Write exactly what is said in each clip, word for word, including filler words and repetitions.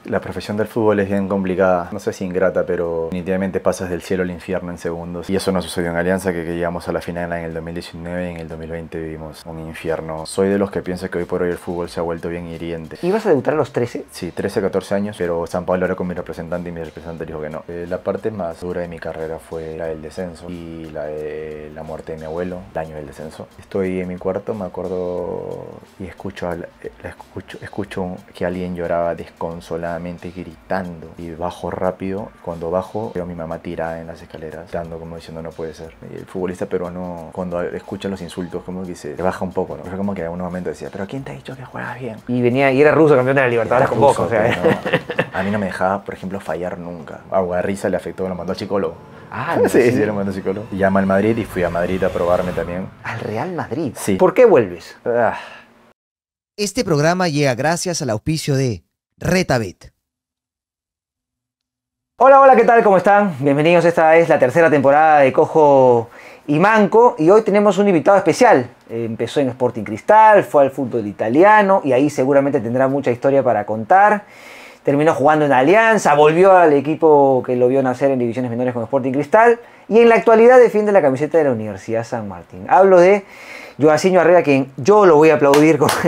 La profesión del fútbol es bien complicada, no sé si ingrata, pero definitivamente pasas del cielo al infierno en segundos. Y eso no sucedió en Alianza, que, que llegamos a la final en el dos mil diecinueve y en el dos mil veinte vivimos un infierno. Soy de los que piensa que hoy por hoy el fútbol se ha vuelto bien hiriente. ¿Ibas a debutar a los trece? Sí, trece, catorce años, pero San Pablo era con mi representante y mi representante dijo que no. Eh, la parte más dura de mi carrera fue la del descenso y la de la muerte de mi abuelo, el año del descenso. Estoy en mi cuarto, me acuerdo, y escucho, la escucho, escucho que alguien lloraba desconsolado, gritando, y bajo rápido. Cuando bajo veo a mi mamá tirada en las escaleras, dando como diciendo no puede ser. Y el futbolista peruano, cuando escucha los insultos, como que se baja un poco, ¿no? Pero como que en algún momento decía, pero ¿quién te ha dicho que juegas bien? Y venía y era ruso, campeón de la Libertadores con Boca, o sea, no, a mí no me dejaba, por ejemplo, fallar nunca. A Guarriza le afectó, lo mandó al psicólogo. Ah, no, sí, sí, sí, lo mandó al psicólogo. Y llama al Madrid y fui a Madrid a probarme también. ¿Al Real Madrid? Sí. ¿Por qué vuelves? Ah. Este programa llega gracias al auspicio de Retabet. Hola, hola, ¿qué tal? ¿Cómo están? Bienvenidos, esta es la tercera temporada de Cojo y Manco y hoy tenemos un invitado especial. Eh, empezó en Sporting Cristal, fue al fútbol italiano y ahí seguramente tendrá mucha historia para contar. Terminó jugando en Alianza, volvió al equipo que lo vio nacer en divisiones menores con Sporting Cristal y en la actualidad defiende la camiseta de la Universidad San Martín. Hablo de Joacinho Arrega, quien yo lo voy a aplaudir. ¿Cómo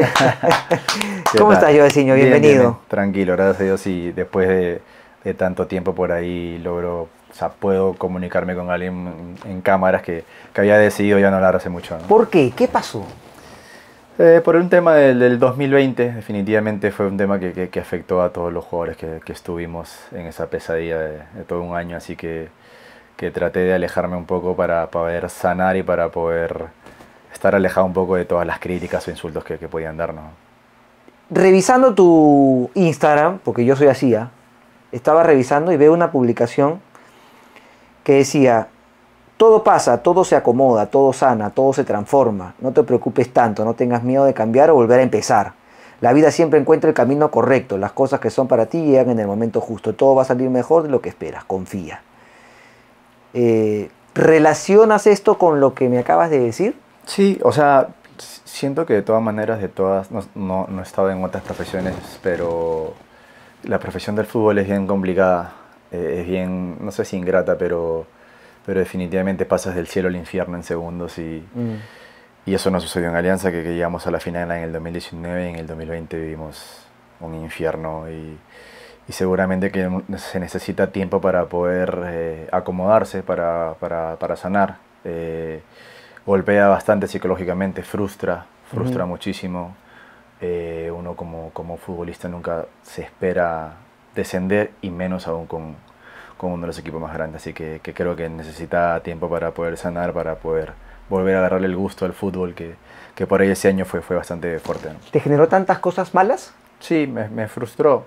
estás, Joacinho? Bienvenido. Bien, bien, bien. Tranquilo, gracias a Dios, y después de... de tanto tiempo por ahí logro, o sea, puedo comunicarme con alguien en, en cámaras que, que había decidido ya no hablar hace mucho, ¿no? ¿Por qué? ¿Qué pasó? Eh, por un tema del, del dos mil veinte, definitivamente fue un tema que, que, que afectó a todos los jugadores que, que estuvimos en esa pesadilla de, de todo un año, así que, que traté de alejarme un poco para poder sanar y para poder estar alejado un poco de todas las críticas o insultos que, que podían darnos. Revisando tu Instagram, porque yo soy así, ¿eh? Estaba revisando y veo una publicación que decía: todo pasa, todo se acomoda, todo sana, todo se transforma. No te preocupes tanto, no tengas miedo de cambiar o volver a empezar. La vida siempre encuentra el camino correcto. Las cosas que son para ti llegan en el momento justo. Todo va a salir mejor de lo que esperas. Confía. Eh, ¿Relacionas esto con lo que me acabas de decir? Sí, o sea, siento que de todas maneras, de todas, no, no, no he estado en otras profesiones, pero... la profesión del fútbol es bien complicada, eh, es bien, no sé si ingrata, pero, pero definitivamente pasas del cielo al infierno en segundos y, mm. y eso no sucedió en Alianza, que, que llegamos a la final en el dos mil diecinueve y en el dos mil veinte vivimos un infierno y, y seguramente que se necesita tiempo para poder eh, acomodarse, para, para, para sanar. Eh, golpea bastante psicológicamente, frustra, frustra mm. muchísimo. Eh, uno como, como futbolista nunca se espera descender y menos aún con, con uno de los equipos más grandes, así que, que creo que necesita tiempo para poder sanar, para poder volver a agarrarle el gusto al fútbol, que, que por ahí ese año fue, fue bastante fuerte, ¿no? ¿Te generó tantas cosas malas? Sí, me, me frustró.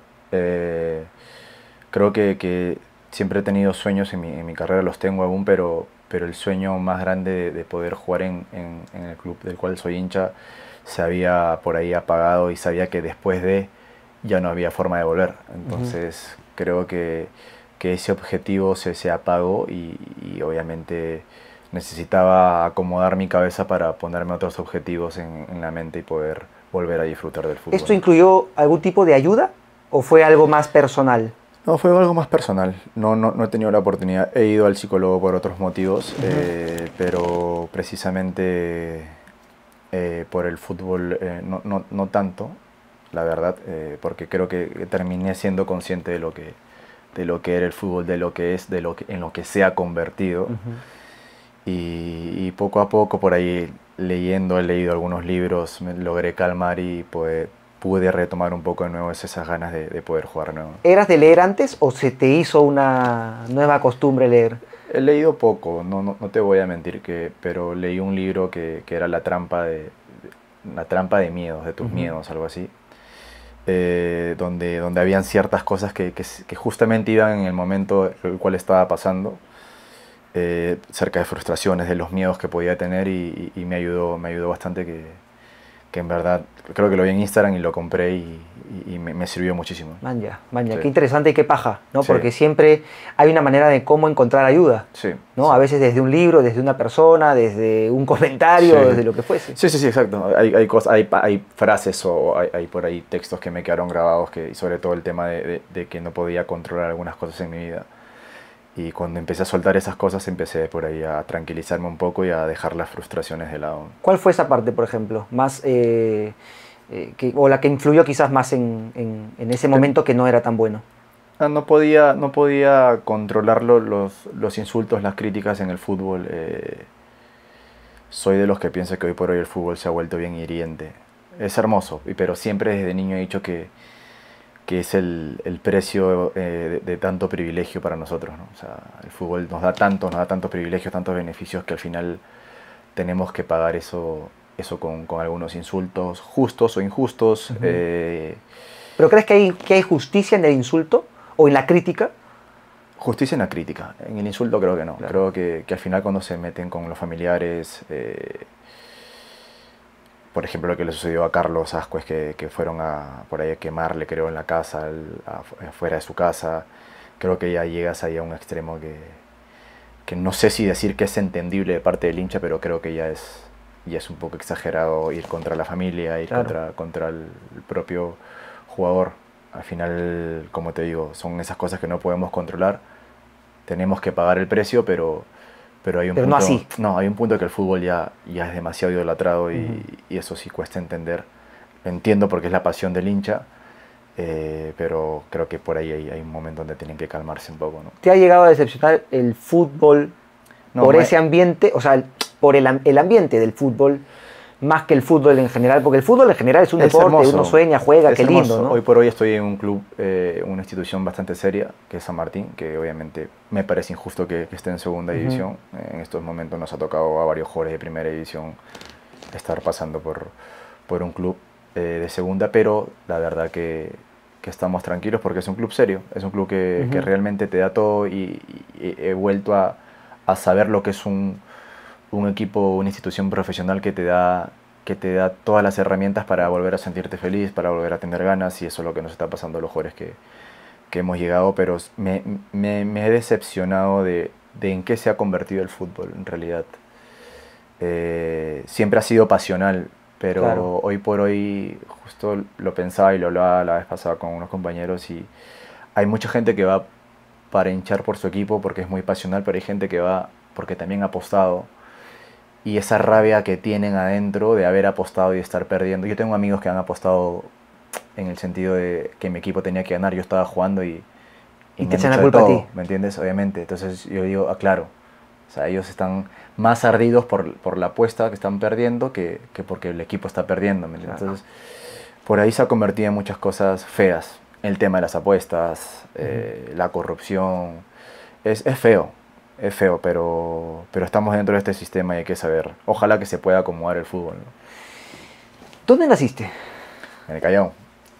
Eh, creo que, que siempre he tenido sueños en mi, en mi carrera, los tengo aún, pero, pero el sueño más grande de, de poder jugar en, en, en el club del cual soy hincha se había por ahí apagado y sabía que después de ya no había forma de volver. Entonces uh-huh. creo que, que ese objetivo se, se apagó y, y obviamente necesitaba acomodar mi cabeza para ponerme otros objetivos en, en la mente y poder volver a disfrutar del fútbol. ¿Esto incluyó algún tipo de ayuda o fue algo más personal? No, fue algo más personal. No, no, no he tenido la oportunidad. He ido al psicólogo por otros motivos, uh-huh. eh, pero precisamente... Eh, por el fútbol eh, no, no, no tanto, la verdad, eh, porque creo que, que terminé siendo consciente de lo que, de lo que era el fútbol, de lo que es, de lo que, en lo que se ha convertido. Uh-huh. y, y poco a poco por ahí leyendo, he leído algunos libros, me logré calmar y pues, pude retomar un poco de nuevo esas ganas de, de poder jugar de nuevo. ¿Eras de leer antes o se te hizo una nueva costumbre leer? He leído poco, no, no, no te voy a mentir, que, pero leí un libro que, que era La trampa de, de, la trampa de miedos, de tus uh-huh. miedos, algo así, eh, donde, donde habían ciertas cosas que, que, que justamente iban en el momento en el cual estaba pasando, eh, cerca de frustraciones, de los miedos que podía tener y, y, y me, ayudó, me ayudó bastante que, que en verdad creo que lo vi en Instagram y lo compré y, y, y me, me sirvió muchísimo. Manja, manja, Sí. qué interesante y qué paja, ¿no? Sí. Porque siempre hay una manera de cómo encontrar ayuda, Sí, ¿no? sí. A veces desde un libro, desde una persona, desde un comentario, Sí. desde lo que fuese. Sí, sí, sí, exacto. Hay, hay, cosas, hay, pa- hay frases o hay, hay por ahí textos que me quedaron grabados, que, y sobre todo el tema de, de- de que no podía controlar algunas cosas en mi vida. Y cuando empecé a soltar esas cosas, empecé por ahí a tranquilizarme un poco y a dejar las frustraciones de lado. ¿Cuál fue esa parte, por ejemplo? Más, eh, eh, que, o la que influyó quizás más en, en, en ese momento que no era tan bueno. Ah, No podía, no podía controlar lo- los, los insultos, las críticas en el fútbol. eh, soy de los que piensa que hoy por hoy el fútbol se ha vuelto bien hiriente. Es hermoso, y- pero siempre desde niño he dicho que, que es el, el precio eh, de, de tanto privilegio para nosotros, ¿no? O sea, el fútbol nos da tanto, nos da tantos privilegios, tantos beneficios, que al final tenemos que pagar eso, eso con, con algunos insultos, justos o injustos. Ujú. eh, ¿Pero crees que hay, que hay justicia en el insulto o en la crítica? Justicia en la crítica, en el insulto creo que no. Claro. Creo que, que al final cuando se meten con los familiares, eh, por ejemplo lo que le sucedió a Carlos Ascuez, que, que fueron a, por ahí a quemarle, creo, en la casa, al- a- afuera de su casa, creo que ya llegas ahí a un extremo que, que no sé si decir que es entendible de parte del hincha, pero creo que ya es, ya es un poco exagerado ir contra la familia, ir Claro. contra, contra el, el propio jugador. Al final, como te digo, son esas cosas que no podemos controlar. Tenemos que pagar el precio, pero, pero hay un Pero no punto, así. no, hay un punto que el fútbol ya, ya es demasiado idolatrado y, Ujú. y eso sí cuesta entender. Lo entiendo porque es la pasión del hincha, eh, pero creo que por ahí hay, hay un momento donde tienen que calmarse un poco, ¿no? ¿Te ha llegado a decepcionar el fútbol No, por no ese hay- ambiente, o sea, el- por el, am- el ambiente del fútbol, más que el fútbol en general? Porque el fútbol en general es un Es deporte, hermoso. uno sueña, juega, Es qué lindo, hermoso. ¿no? Hoy por hoy estoy en un club, eh, una institución bastante seria, que es San Martín, que obviamente me parece injusto que, que esté en segunda Ujú. división. En estos momentos nos ha tocado a varios jugadores de primera división estar pasando por, por un club eh, de segunda, pero la verdad que, que estamos tranquilos porque es un club serio, es un club que, Ujú. que realmente te da todo y, y he vuelto a, a saber lo que es un, un equipo, una institución profesional que te da que te da todas las herramientas para volver a sentirte feliz, para volver a tener ganas, y eso es lo que nos está pasando a los jugadores que, que hemos llegado, pero me, me, me he decepcionado de, de en qué se ha convertido el fútbol en realidad. Eh, siempre ha sido pasional, pero Claro. hoy por hoy justo lo pensaba y lo hablaba la vez pasada con unos compañeros, y hay mucha gente que va para hinchar por su equipo porque es muy pasional, pero hay gente que va porque también ha apostado, y esa rabia que tienen adentro de haber apostado y estar perdiendo. Yo tengo amigos que han apostado en el sentido de que mi equipo tenía que ganar, yo estaba jugando y, Y me te han echan la dicho de culpa a todo, ti. ¿me entiendes? Obviamente. Entonces yo digo, ah, claro, o sea, ellos están más ardidos por, por la apuesta que están perdiendo que, que porque el equipo está perdiendo, ¿me entiendes? Claro. Entonces, por ahí se ha convertido en muchas cosas feas. El tema de las apuestas, eh, la corrupción, es, es feo. Es feo, pero, pero estamos dentro de este sistema y hay que saber. Ojalá que se pueda acomodar el fútbol, ¿no? ¿Dónde naciste? En el Callao.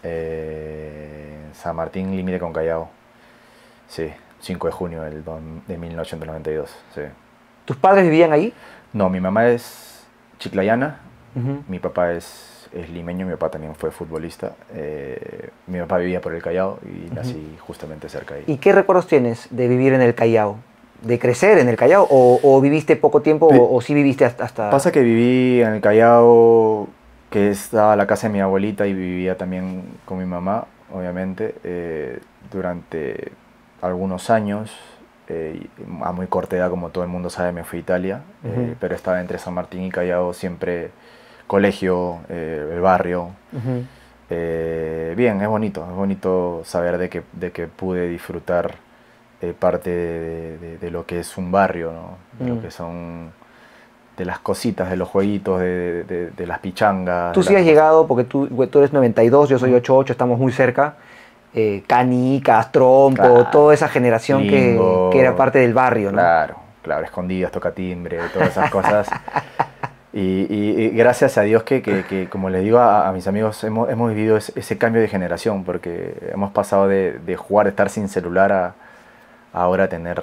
Eh, San Martín, límite con Callao. Sí, cinco de junio del, don- de mil novecientos noventa y dos. Sí. ¿Tus padres vivían ahí? No, mi mamá es chiclayana, Ujú. mi papá es, es limeño, mi papá también fue futbolista. Eh, mi papá vivía por el Callao y nací justamente cerca de ahí. ¿Y qué recuerdos tienes de vivir en el Callao? ¿De crecer en el Callao? ¿O, o viviste poco tiempo Vi- o, o sí viviste hasta...? hasta... Pasa que viví en el Callao, que estaba la casa de mi abuelita, y vivía también con mi mamá, obviamente, eh, durante algunos años. Eh, y a muy corta edad, como todo el mundo sabe, me fui a Italia, eh, Ujú. pero estaba entre San Martín y Callao siempre, colegio, eh, el barrio. Ujú. Eh, bien, es bonito, es bonito saber de que, de que pude disfrutar eh, parte de, de- de lo que es un barrio, ¿no? De Mm. lo que son, de las cositas, de los jueguitos, de, de- de las pichangas. Tú de sí las has cosas. llegado, porque tú, tú eres noventa y dos, yo soy ochenta y ocho, estamos muy cerca. Eh, Canicas, Trompo, Claro. toda esa generación que, Lingo, que era parte del barrio, ¿no? Claro, claro, escondidas, toca timbre, todas esas cosas. Y, y- y gracias a Dios que, que- que, como les digo a, a mis amigos, hemos, hemos vivido ese, ese cambio de generación, porque hemos pasado de, de jugar, de estar sin celular, a, a ahora tener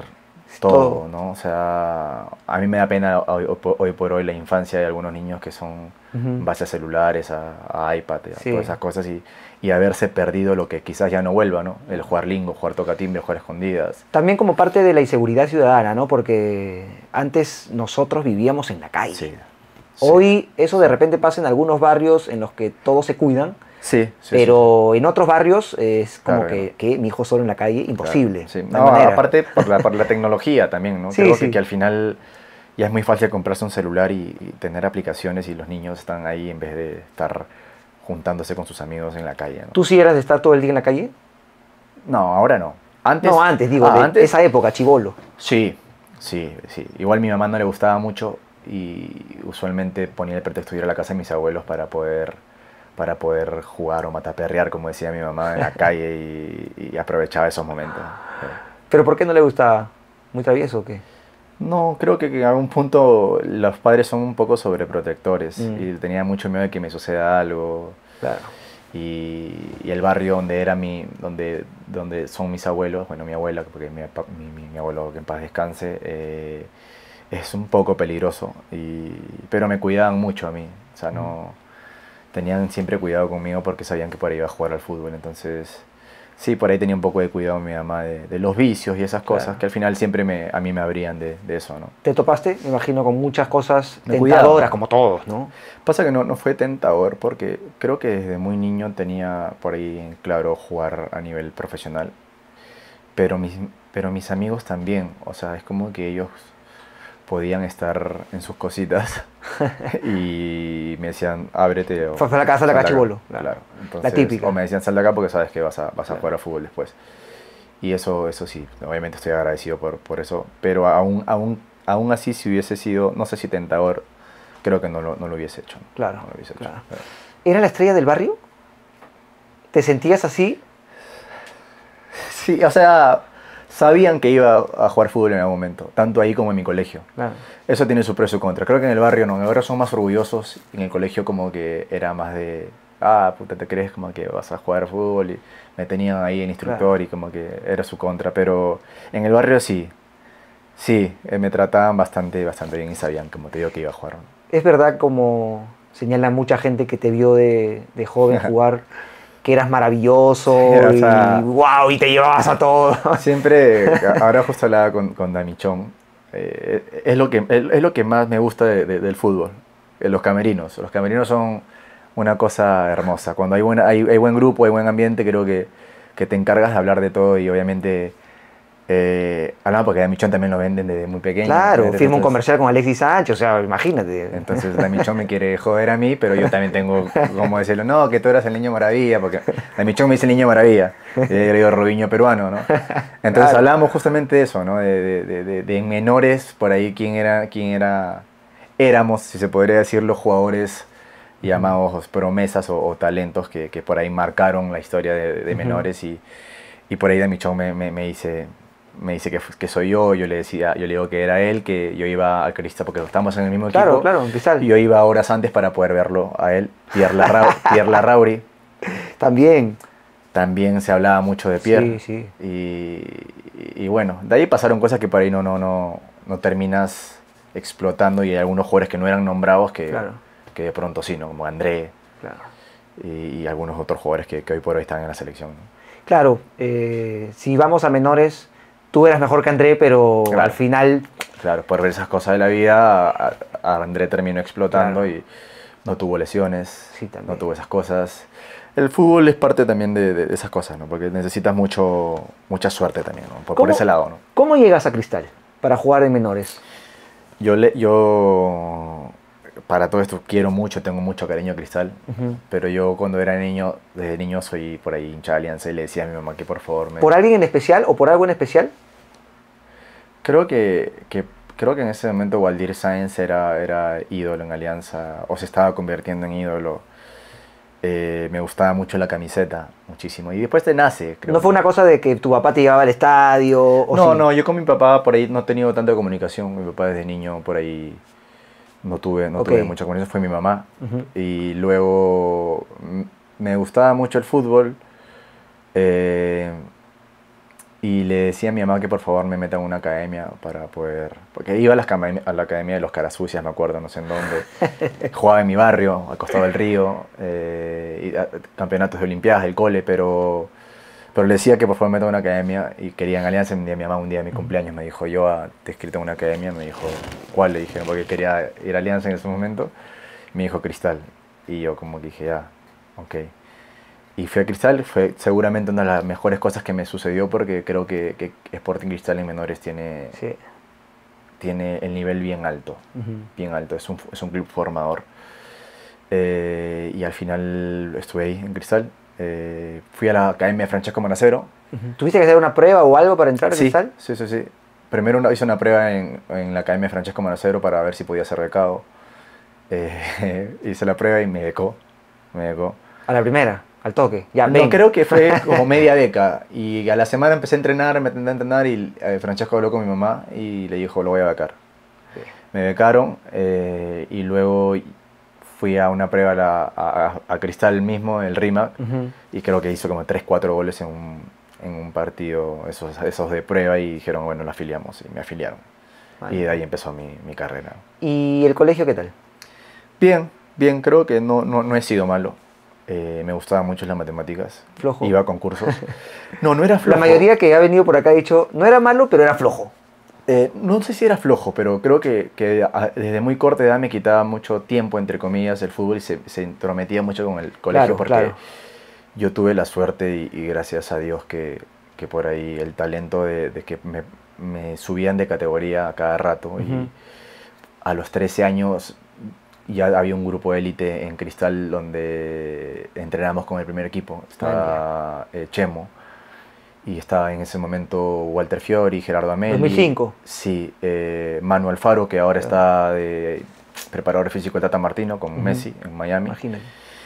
todo, Todo. ¿no? O sea, a mí me da pena hoy, hoy por hoy la infancia de algunos niños que son Ujú. en base a celulares, a, a iPad, a Sí. todas esas cosas y, y haberse perdido lo que quizás ya no vuelva, ¿no? El jugar lingo, jugar tocatimbre, jugar escondidas. También como parte de la inseguridad ciudadana, ¿no? Porque antes nosotros vivíamos en la calle. Sí. Hoy eso de repente pasa en algunos barrios en los que todos se cuidan, Sí, sí, sí, pero en otros barrios es como Claro que, que que mi hijo solo en la calle, imposible. Claro, sí. No hay No, manera. aparte por la, por la tecnología también, ¿no? Sí, Creo sí. que, que al final ya es muy fácil comprarse un celular y, y tener aplicaciones y los niños están ahí en vez de estar juntándose con sus amigos en la calle, ¿no? ¿Tú sí eras de estar todo el día en la calle? No, ahora no. Antes, No, antes, digo, ah, de antes, esa época, chibolo. sí, sí, sí. Igual mi mamá no le gustaba mucho y usualmente ponía el pretexto de ir a la casa de mis abuelos para poder, para poder jugar o mataperrear, como decía mi mamá, en la calle y, y aprovechaba esos momentos. ¿Pero por qué no le gustaba? ¿Muy travieso o qué? No, creo que, que a algún punto los padres son un poco sobreprotectores Mm. y tenía mucho miedo de que me suceda algo. Claro. Y, y el barrio donde era mi, donde, donde son mis abuelos, bueno, mi abuela, porque mi, pa- mi, mi- mi abuelo que en paz descanse, eh, es un poco peligroso, y, pero me cuidaban mucho a mí, o sea, no, tenían siempre cuidado conmigo porque sabían que por ahí iba a jugar al fútbol, entonces sí, por ahí tenía un poco de cuidado mi mamá de, de los vicios y esas cosas, Claro. que al final siempre me, a mí me abrían de, de eso, ¿no? ¿Te topaste, me imagino, con muchas cosas Me tentadoras, cuidaba. como todos, ¿no? Pasa que no, no fue tentador porque creo que desde muy niño tenía por ahí en claro jugar a nivel profesional, pero mis, pero mis amigos también, o sea, es como que ellos podían estar en sus cositas y me decían, ábrete o Fue a la casa de la sal acá". cachibolo. Claro. Entonces, típica. O me decían, sal de acá porque sabes que vas a, vas a Claro. jugar a fútbol después. Y eso, eso sí, obviamente estoy agradecido por, por eso, pero aún, aún, aún así si hubiese sido, no sé si tentador, creo que no lo, no lo hubiese hecho. ¿no? Claro, No lo hubiese hecho. claro. ¿Era la estrella del barrio? ¿Te sentías así? Sí, o sea, sabían que iba a jugar fútbol en algún momento, tanto ahí como en mi colegio. Claro. Eso tiene su pro y su contra. Creo que en el barrio no, en el barrio son más orgullosos, en el colegio como que era más de, ah, puta, te crees como que vas a jugar fútbol y me tenían ahí el instructor Claro. y como que era su contra, pero en el barrio sí, sí, eh, me trataban bastante, bastante bien y sabían, como te digo, que iba a jugar. Es verdad, como señala mucha gente que te vio de, de joven jugar, que eras maravilloso Sí, o sea- y wow, y te llevabas a todo. Siempre, ahora justo hablaba con, con Damichón, eh, es, lo que, es, es lo que más me gusta de- de- del fútbol, eh, los camerinos. Los camerinos son una cosa hermosa. Cuando hay, buena, hay, hay buen grupo, hay buen ambiente, creo que, que te encargas de hablar de todo y obviamente, eh, hablaba porque Damichón también lo venden desde muy pequeño. Claro, Entonces- firma un comercial con Alexis Sánchez, o sea, imagínate. Entonces Damichón me quiere joder a mí, pero yo también tengo como decirlo, no, que tú eras el niño maravilla, porque Damichón me dice el niño maravilla, y yo le digo Robinho peruano, ¿no? Entonces Claro. hablábamos justamente de eso, ¿no? De, de, de, de- de en menores, por ahí quién era, quién era, éramos, si se podría decir, los jugadores llamados promesas o, o talentos que, que por ahí marcaron la historia de, de Ujú. menores y, y por ahí Damichón me, me, me dice... Me dice que, que soy yo, yo le decía, yo le digo que era él, que yo iba al Cristal porque estamos en el mismo Claro, equipo. claro, en Cristal. Y yo iba horas antes para poder verlo a él. Pierre, Larra Pierre Larrauri. También. También se hablaba mucho de Pierre. Sí, sí. Y, y bueno, de ahí pasaron cosas que por ahí no, no, no, no terminas explotando y hay algunos jugadores que no eran nombrados que, Claro. que de pronto sí, ¿no? Como André Claro. y, y algunos otros jugadores que, que hoy por hoy están en la selección. ¿no? Claro, eh, si vamos a menores, tú eras mejor que André, pero Claro. al final, Claro, por ver esas cosas de la vida, a, a André terminó explotando Claro. y no tuvo lesiones, Sí, también. no tuvo esas cosas. El fútbol es parte también de, de- de esas cosas, ¿no? Porque necesitas mucho, mucha suerte también, ¿no? Por, por ¿Cómo? ese lado, ¿no? ¿cómo llegas a Cristal para jugar en menores? Yo, le, yo, para todo esto, quiero mucho, tengo mucho cariño a Cristal, Ujú. pero yo cuando era niño, desde niño soy por ahí hincha de Alianza y le decía a mi mamá que por favor me... ¿Por alguien en especial o por algo en especial? Creo que, que, creo que en ese momento Waldir Sáenz era, era ídolo en Alianza, o se estaba convirtiendo en ídolo. Eh, me gustaba mucho la camiseta, muchísimo. Y después te nace, creo. ¿No fue una cosa de que tu papá te llevaba al estadio? O No, sí? no, yo con mi papá por ahí no he tenido tanta comunicación. Mi papá desde niño por ahí no tuve, no Ok. tuve mucha comunicación, fue mi mamá. Ujú. Y luego mm, me gustaba mucho el fútbol. eh, Y le decía a mi mamá que por favor me meta en una academia para poder... Porque iba a la, academia- a la academia de los Carasucias, me acuerdo, no sé en dónde. Jugaba en mi barrio, al costado del río, eh, y, a- campeonatos de olimpiadas del cole, pero, pero le decía que por favor me meta en una academia y quería en Alianza. Un día mi mamá, un día de mi cumpleaños, me dijo, yo ah, te he escrito en una academia. Me dijo, ¿cuál? Le dije, porque quería ir a Alianza en ese momento. Me dijo, Cristal. Y yo como que dije, ya, ok. Y fui a Cristal, fue seguramente una de las mejores cosas que me sucedió porque creo que, que Sporting Cristal en menores tiene, Sí. tiene el nivel bien alto, Ujú. bien alto, es un, es un club formador. Eh, y al final estuve ahí en Cristal, eh, fui a la Academia de Francesco Manacero. Ujú. ¿Tuviste que hacer una prueba o algo para entrar a Sí, Cristal? sí, sí, sí. Primero una- hice una prueba en, en la Academia de Francesco Manacero para ver si podía ser becado. Eh, hice la prueba y me becó, me becó. A la primera, al toque. Ya, No, ven. creo que fue como media beca. Y a la semana empecé a entrenar, me intenté entrenar y eh, Francesco habló con mi mamá y le dijo, lo voy a becar. Sí. Me becaron eh, y luego fui a una prueba a, la- a- a Cristal mismo, el RIMAC, Ujú. y creo que hizo como tres cuatro goles en un, en un partido, esos, esos de prueba, y dijeron, bueno, lo afiliamos, y me afiliaron. Vale. Y de ahí empezó mi, mi carrera. ¿Y el colegio qué tal? Bien, bien, creo que no, no, no he sido malo. Eh, me gustaban mucho las matemáticas. Flojo. Iba a concursos. No, no era La flojo. mayoría que ha venido por acá ha dicho, no era malo, pero era flojo. Eh, no sé si era flojo, pero creo que, que a- desde muy corta edad me quitaba mucho tiempo, entre comillas, el fútbol y se, se intrometía mucho con el colegio Claro, porque claro. yo tuve la suerte y, y gracias a Dios que, que por ahí el talento de, de que me, me subían de categoría a cada rato. Ujú. Y a los trece años ya había un grupo de élite en Cristal donde entrenábamos con el primer equipo. Estaba eh, Chemo. Y estaba en ese momento Walter Fiori, Gerardo Ameli. dos mil cinco. Sí, eh, Manu Alfaro, que ahora está de preparador físico de Tata Martino con Ujú. Messi en Miami. Imagínate.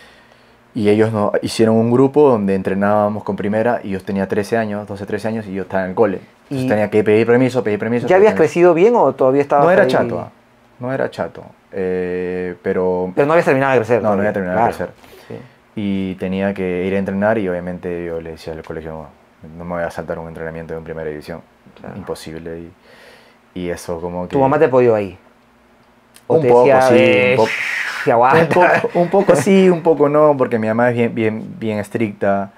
Y ellos no, hicieron un grupo donde entrenábamos con primera y yo tenía trece años, doce, trece años y yo estaba en el cole. Entonces Y- tenía que pedir permiso, pedir permiso. ¿Ya pedir habías permiso. crecido bien o todavía estabas No era ahí? chato, ah, no era chato, eh, pero Pero no habías terminado de crecer. no, no todavía. había terminado Claro. de crecer. Sí. Y tenía que ir a entrenar y obviamente yo le decía al colegio, no, no me voy a saltar un entrenamiento en primera división, Claro. imposible. Y, y eso como que... ¿Tu mamá te apoyó ahí? ¿O Un te poco, decía, sí, "Eh, un poco. se Un aguanta"? poco, un poco sí, un poco no, porque mi mamá es bien, bien, bien estricta,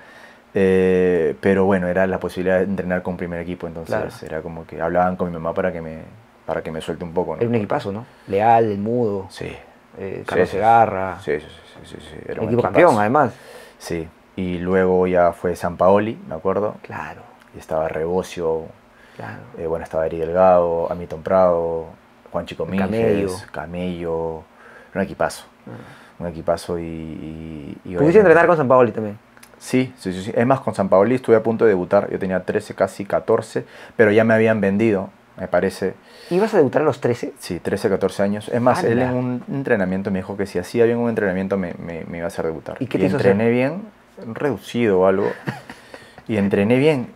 eh, pero bueno, era la posibilidad de entrenar con primer equipo, entonces Claro. era como que hablaban con mi mamá para que me, para que me suelte un poco, ¿no? Era un equipazo, ¿no? Leal, El Mudo, Sí. eh, Sí, Carlos sí, Segarra. Sí, sí, sí, sí, sí, sí, era un Equipo equipazo. campeón, además. Sí, y luego ya fue San Paoli, me acuerdo, Claro, y estaba Rebocio, claro. eh, bueno, estaba Eri Delgado, Hamilton Prado, Juan Chico Camello. Minges, Camello, un equipazo, Ah. un equipazo y... y, y ¿Pudiste obviamente- entrenar con San Paoli también? Sí, sí, sí, sí. Es más, con San Paoli estuve a punto de debutar. Yo tenía trece, casi catorce, pero ya me habían vendido, me parece. ¿Ibas a debutar a los trece? Sí, trece, catorce años. Es más, él ¡Hala! en un entrenamiento me dijo que si hacía bien un entrenamiento me, me, me iba a hacer debutar. ¿Y qué te hizo entrené hacer? bien, reducido o algo. Y entrené bien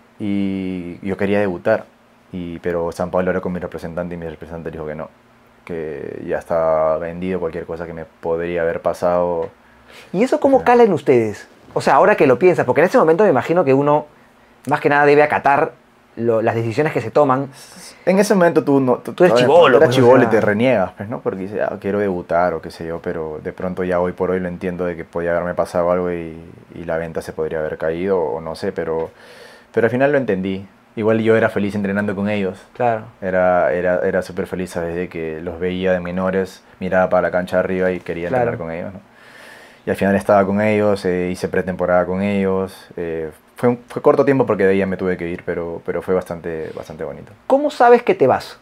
y yo quería debutar. Y, pero San Paolo era con mi representante y mi representante dijo que no. Que ya estaba vendido, cualquier cosa que me podría haber pasado. ¿Y eso cómo cala en ustedes? O sea, ahora que lo piensas, porque en ese momento me imagino que uno, más que nada, debe acatar lo- las decisiones que se toman. En ese momento tú no... Tú eres todavía- chibolo, Eras pues, chibolo o y sea. te reniegas, pues, ¿no? Porque dices, ah, quiero debutar o qué sé yo, pero de pronto ya hoy por hoy lo entiendo de que podía haberme pasado algo y, y la venta se podría haber caído o no sé, pero, pero al final lo entendí. Igual yo era feliz entrenando con ellos. Claro. Era, era, era súper feliz, ¿sabes? De que los veía de menores, miraba para la cancha de arriba y quería Claro. entrenar con ellos, ¿no? Y al final estaba con ellos, eh, hice pretemporada con ellos. eh, fue, un- fue corto tiempo porque de ahí ya me tuve que ir, pero, pero fue bastante, bastante bonito. ¿Cómo sabes que te vas?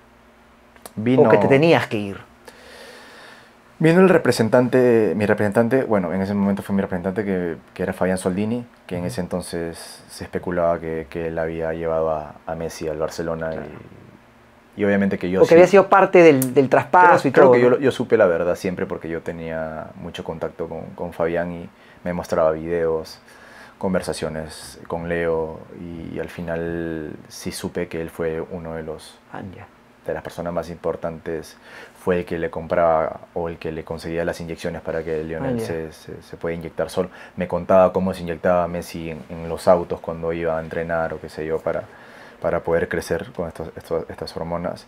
Vino, O que te tenías que ir. vino el representante, mi representante, bueno, en ese momento fue mi representante que, que era Fabián Soldini, que en ese entonces se especulaba que, que él había llevado a, a Messi al Barcelona y, y obviamente que yo O que sí- había sido parte del, del traspaso Creo, y creo todo. que yo, ¿no? lo- yo supe la verdad siempre porque yo tenía mucho contacto con, con Fabián y me mostraba videos, conversaciones con Leo y, al final sí supe que él fue uno de los, Ah, ya. de las personas más importantes, fue el que le compraba o el que le conseguía las inyecciones para que Lionel Ah, ya. se, se, se pueda inyectar solo. Me contaba cómo se inyectaba Messi en, en los autos cuando iba a entrenar o qué sé yo, para, para poder crecer con estos, estos, estas hormonas.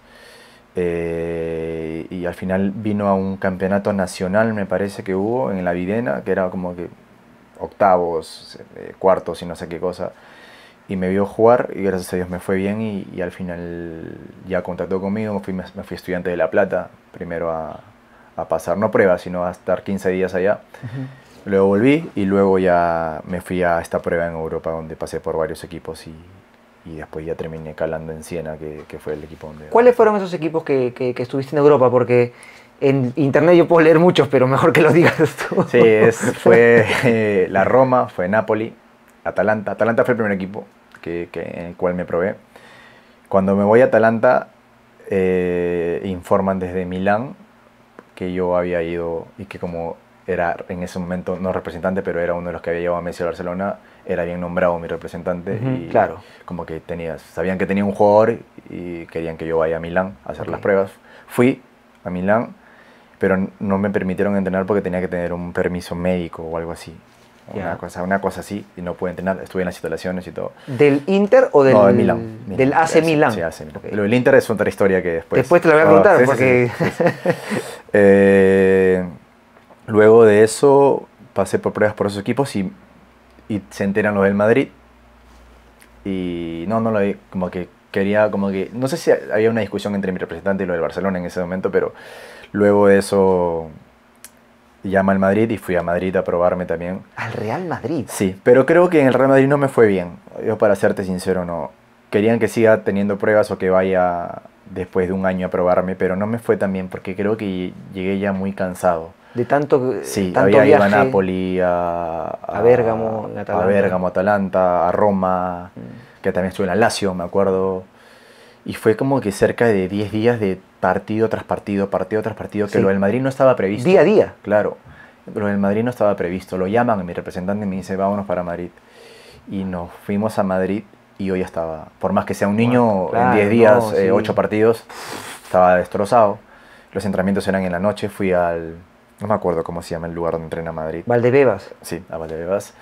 Eh, y al final vino a un campeonato nacional, me parece que hubo, en la Videna, que era como que octavos, eh, cuartos y no sé qué cosa. Y me vio jugar y gracias a Dios me fue bien y, y al final ya contactó conmigo, me fui, me fui estudiante de La Plata, primero a, a pasar, no pruebas, sino a estar quince días allá. Ujú. Luego volví y luego ya me fui a esta prueba en Europa donde pasé por varios equipos y, y después ya terminé calando en Siena, que, que fue el equipo donde... ¿Cuáles fueron esos equipos que, que, que estuviste en Europa? Porque en internet yo puedo leer muchos, pero mejor que los digas tú. Sí, es, fue eh, la Roma, fue Napoli, Atalanta. Atalanta fue el primer equipo que, que, en el cual me probé. Cuando me voy a Atalanta, eh, informan desde Milán que yo había ido y que como era en ese momento no representante, pero era uno de los que había llevado a Messi a Barcelona, era bien nombrado mi representante. Ujú, y claro. como que tenía, sabían que tenía un jugador y querían que yo vaya a Milán a hacer Ok. las pruebas. Fui a Milán, pero no me permitieron entrenar porque tenía que tener un permiso médico o algo así. Una, Ya. cosa, una cosa así, y no pude entrenar. Estuve en las instalaciones y todo. ¿Del Inter o del, No, de Milán. Milán. del A C Sí, Milán? Sí, A C Milán. Ok. Lo del Inter es otra historia que después... Después te la voy a Ah, preguntar, sí, sí, porque... sí, sí, sí. Eh, luego de eso pasé por pruebas por esos equipos y, y se enteran los del Madrid. Y no, no lo vi, como que quería, como que... No sé si había una discusión entre mi representante y lo del Barcelona en ese momento, pero luego de eso llama al Madrid y fui a Madrid a probarme también. Al Real Madrid. Sí, pero creo que en el Real Madrid no me fue bien. Yo, para serte sincero, no. Querían que siga teniendo pruebas o que vaya después de un año a probarme, pero no me fue tan bien porque creo que llegué ya muy cansado. De tanto, Sí, tanto había ido a viaje. Nápoli, a, A Bérgamo, en a Atalanta. Bérgamo, Atalanta, a Roma, Mm. que también estuve en la Lazio, me acuerdo. Y fue como que cerca de diez días de partido tras partido, partido tras partido, que Sí. lo del Madrid no estaba previsto. Día a día. Claro, lo del Madrid no estaba previsto. Lo llaman a mi representante y me dice, vámonos para Madrid. Y nos fuimos a Madrid y yo ya estaba, por más que sea un niño, Claro, en diez días, no, eh, sí. ocho partidos, estaba destrozado. Los entrenamientos eran en la noche, fui al... No me acuerdo cómo se llama el lugar donde entrena Madrid. Valdebebas. Sí, a Valdebebas.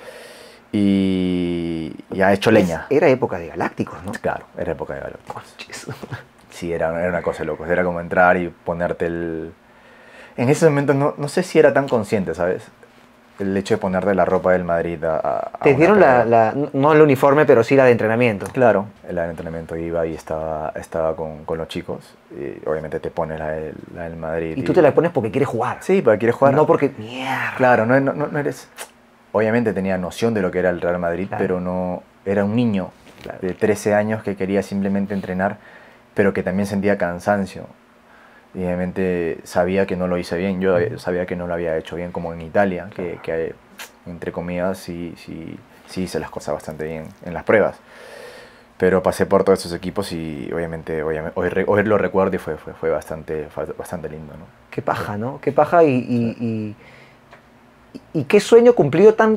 Y ya he hecho leña. Era época de Galácticos, ¿no? Claro, era época de Galácticos. Conches. Sí, era, era una cosa de locos. Era como entrar y ponerte el... En ese momento no, no sé si era tan consciente, ¿sabes? El hecho de ponerte la ropa del Madrid a... a- a Te una dieron la, prueba. la- no el uniforme, pero sí la de entrenamiento. Claro, el entrenamiento iba y estaba, estaba con, con los chicos. Y obviamente te pones la del, la del Madrid. Y tú te la pones porque quieres jugar. Sí, porque quieres jugar. No porque... Mierda. Claro, no, no, no eres... Obviamente tenía noción de lo que era el Real Madrid, Claro. pero no... Era un niño Claro. de trece años que quería simplemente entrenar, pero que también sentía cansancio. Y obviamente sabía que no lo hice bien. Yo Ujú. sabía que no lo había hecho bien como en Italia, que, que entre comillas sí, sí, sí hice las cosas bastante bien en las pruebas. Pero pasé por todos esos equipos y obviamente, obviamente hoy, re- hoy lo recuerdo y fue, fue, fue bastante, fue bastante lindo, ¿no? Qué paja, ¿no? Qué paja y... y, y, y- y qué sueño cumplido tan